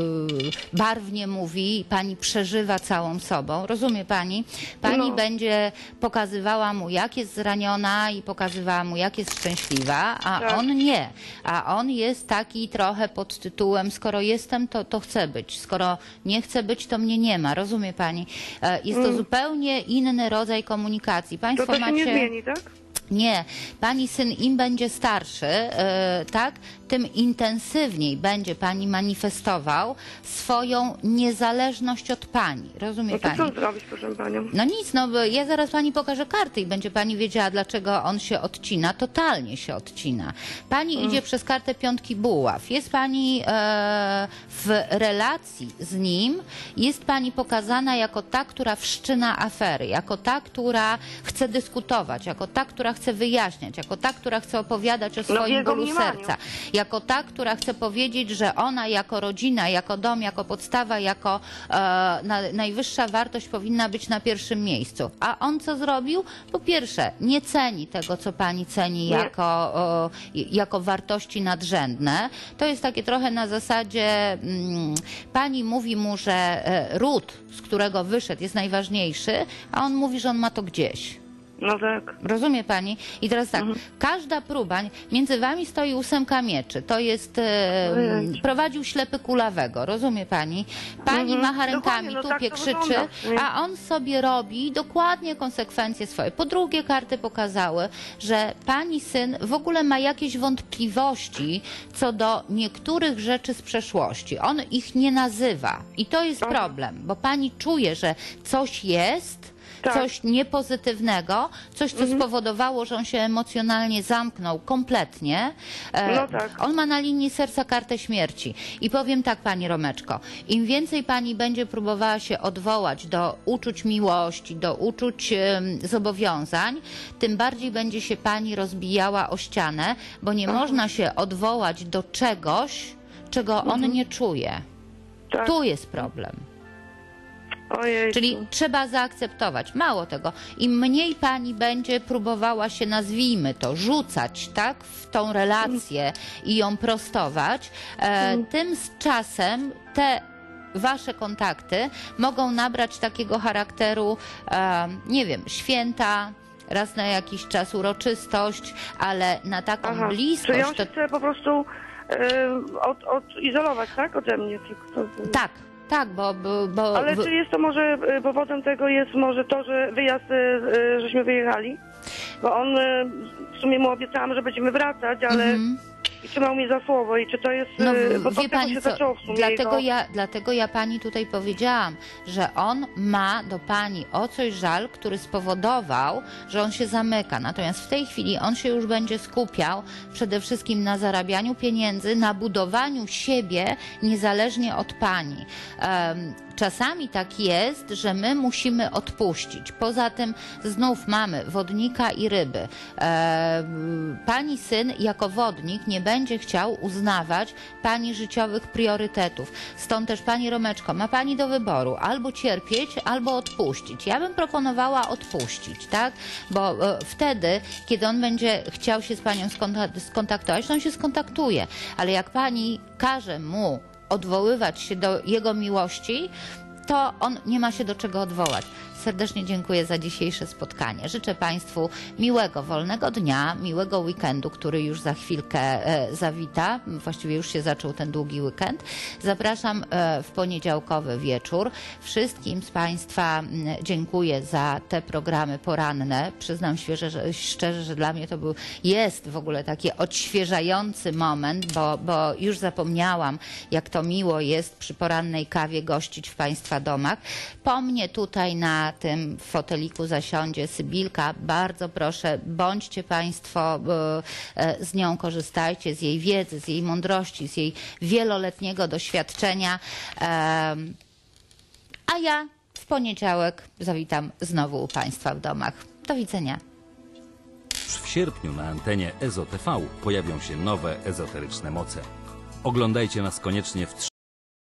barwnie mówi, pani przeżywa całą sobą. Rozumie pani? Pani no. będzie pokazywała mu, jak jest zraniona i pokazywała mu, jak jest szczęśliwa, a tak. on nie. A on jest taki trochę pod tytułem, skoro jestem, to, to chcę być. Skoro nie chcę być, to mnie nie ma. Rozumie pani? Jest to mm. zupełnie inny rodzaj komunikacji. Państwo to to się macie... nie zmieni, tak? Nie. Pani syn im będzie starszy, yy, tak, tym intensywniej będzie pani manifestował swoją niezależność od pani. Rozumie no to pani? co zrobić, proszę panią? No nic, no bo ja zaraz pani pokażę karty i będzie pani wiedziała, dlaczego on się odcina. Totalnie się odcina. Pani mm. idzie przez kartę piątki buław. Jest pani e, w relacji z nim, jest pani pokazana jako ta, która wszczyna afery, jako ta, która chce dyskutować, jako ta, która chce wyjaśniać, jako ta, która chce opowiadać o swoim no bólu mniemaniu. serca, jako ta, która chce powiedzieć, że ona jako rodzina, jako dom, jako podstawa, jako e, na, najwyższa wartość powinna być na pierwszym miejscu. A on co zrobił? Po pierwsze, nie ceni tego, co pani ceni jako, o, jako wartości nadrzędne. To jest takie trochę na zasadzie, mm, pani mówi mu, że e, ród, z którego wyszedł, jest najważniejszy, a on mówi, że on ma to gdzieś. No tak. Rozumie pani? I teraz tak, mhm. każda próba, między wami stoi ósemka mieczy, to jest, e, prowadził ślepy kulawego, rozumie pani? Pani mhm. macha rękami, no tupie, tak krzyczy, a on sobie robi dokładnie konsekwencje swoje. Po drugie, karty pokazały, że pani syn w ogóle ma jakieś wątpliwości co do niektórych rzeczy z przeszłości. On ich nie nazywa i to jest Aha. problem, bo pani czuje, że coś jest, tak. coś niepozytywnego, coś, co mhm. spowodowało, że on się emocjonalnie zamknął kompletnie. E, no tak. On ma na linii serca kartę śmierci. I powiem tak, pani Romeczko, im więcej pani będzie próbowała się odwołać do uczuć miłości, do uczuć e, zobowiązań, tym bardziej będzie się pani rozbijała o ścianę, bo nie Aha. można się odwołać do czegoś, czego mhm. on nie czuje. Tak. Tu jest problem. Ojejku. Czyli trzeba zaakceptować. Mało tego, im mniej pani będzie próbowała się, nazwijmy to, rzucać, tak, w tą relację i ją prostować, e, tym z czasem te wasze kontakty mogą nabrać takiego charakteru, e, nie wiem, święta, raz na jakiś czas uroczystość, ale na taką Aha. bliskość... Czy on się to... chce po prostu e, od, odizolować, tak, ode mnie? Tylko to... Tak. Tak, bo, bo, bo... Ale czy jest to może, powodem tego jest może to, że wyjazd, żeśmy wyjechali? Bo on, w sumie mu obiecałam, że będziemy wracać, ale mm-hmm. i trzymał mnie za słowo i czy to jest, No, y, bo wie to pani się co, zaczęło w sumie dlatego, jego... ja, dlatego ja pani tutaj powiedziałam, że on ma do pani o coś żal, który spowodował, że on się zamyka. Natomiast w tej chwili on się już będzie skupiał przede wszystkim na zarabianiu pieniędzy, na budowaniu siebie niezależnie od pani. Um, Czasami tak jest, że my musimy odpuścić. Poza tym znów mamy wodnika i ryby. E, pani syn jako wodnik nie będzie chciał uznawać pani życiowych priorytetów. Stąd też pani Romeczko, ma pani do wyboru albo cierpieć, albo odpuścić. Ja bym proponowała odpuścić, tak? Bo e, wtedy, kiedy on będzie chciał się z panią skontaktować, to on się skontaktuje. Ale jak pani każe mu odwoływać się do jego miłości, to on nie ma się do czego odwołać. Serdecznie dziękuję za dzisiejsze spotkanie. Życzę Państwu miłego, wolnego dnia, miłego weekendu, który już za chwilkę e, zawita. Właściwie już się zaczął ten długi weekend. Zapraszam e, w poniedziałkowy wieczór. Wszystkim z Państwa m, dziękuję za te programy poranne. Przyznam świeże, że, szczerze, że dla mnie to był, jest w ogóle taki odświeżający moment, bo, bo już zapomniałam, jak to miło jest przy porannej kawie gościć w Państwa domach. Po mnie tutaj na tym foteliku zasiądzie Sybilka. Bardzo proszę, bądźcie Państwo z nią, korzystajcie z jej wiedzy, z jej mądrości, z jej wieloletniego doświadczenia. A ja w poniedziałek zawitam znowu u Państwa w domach. Do widzenia. W sierpniu na antenie E Z O T V pojawią się nowe ezoteryczne moce. Oglądajcie nas koniecznie w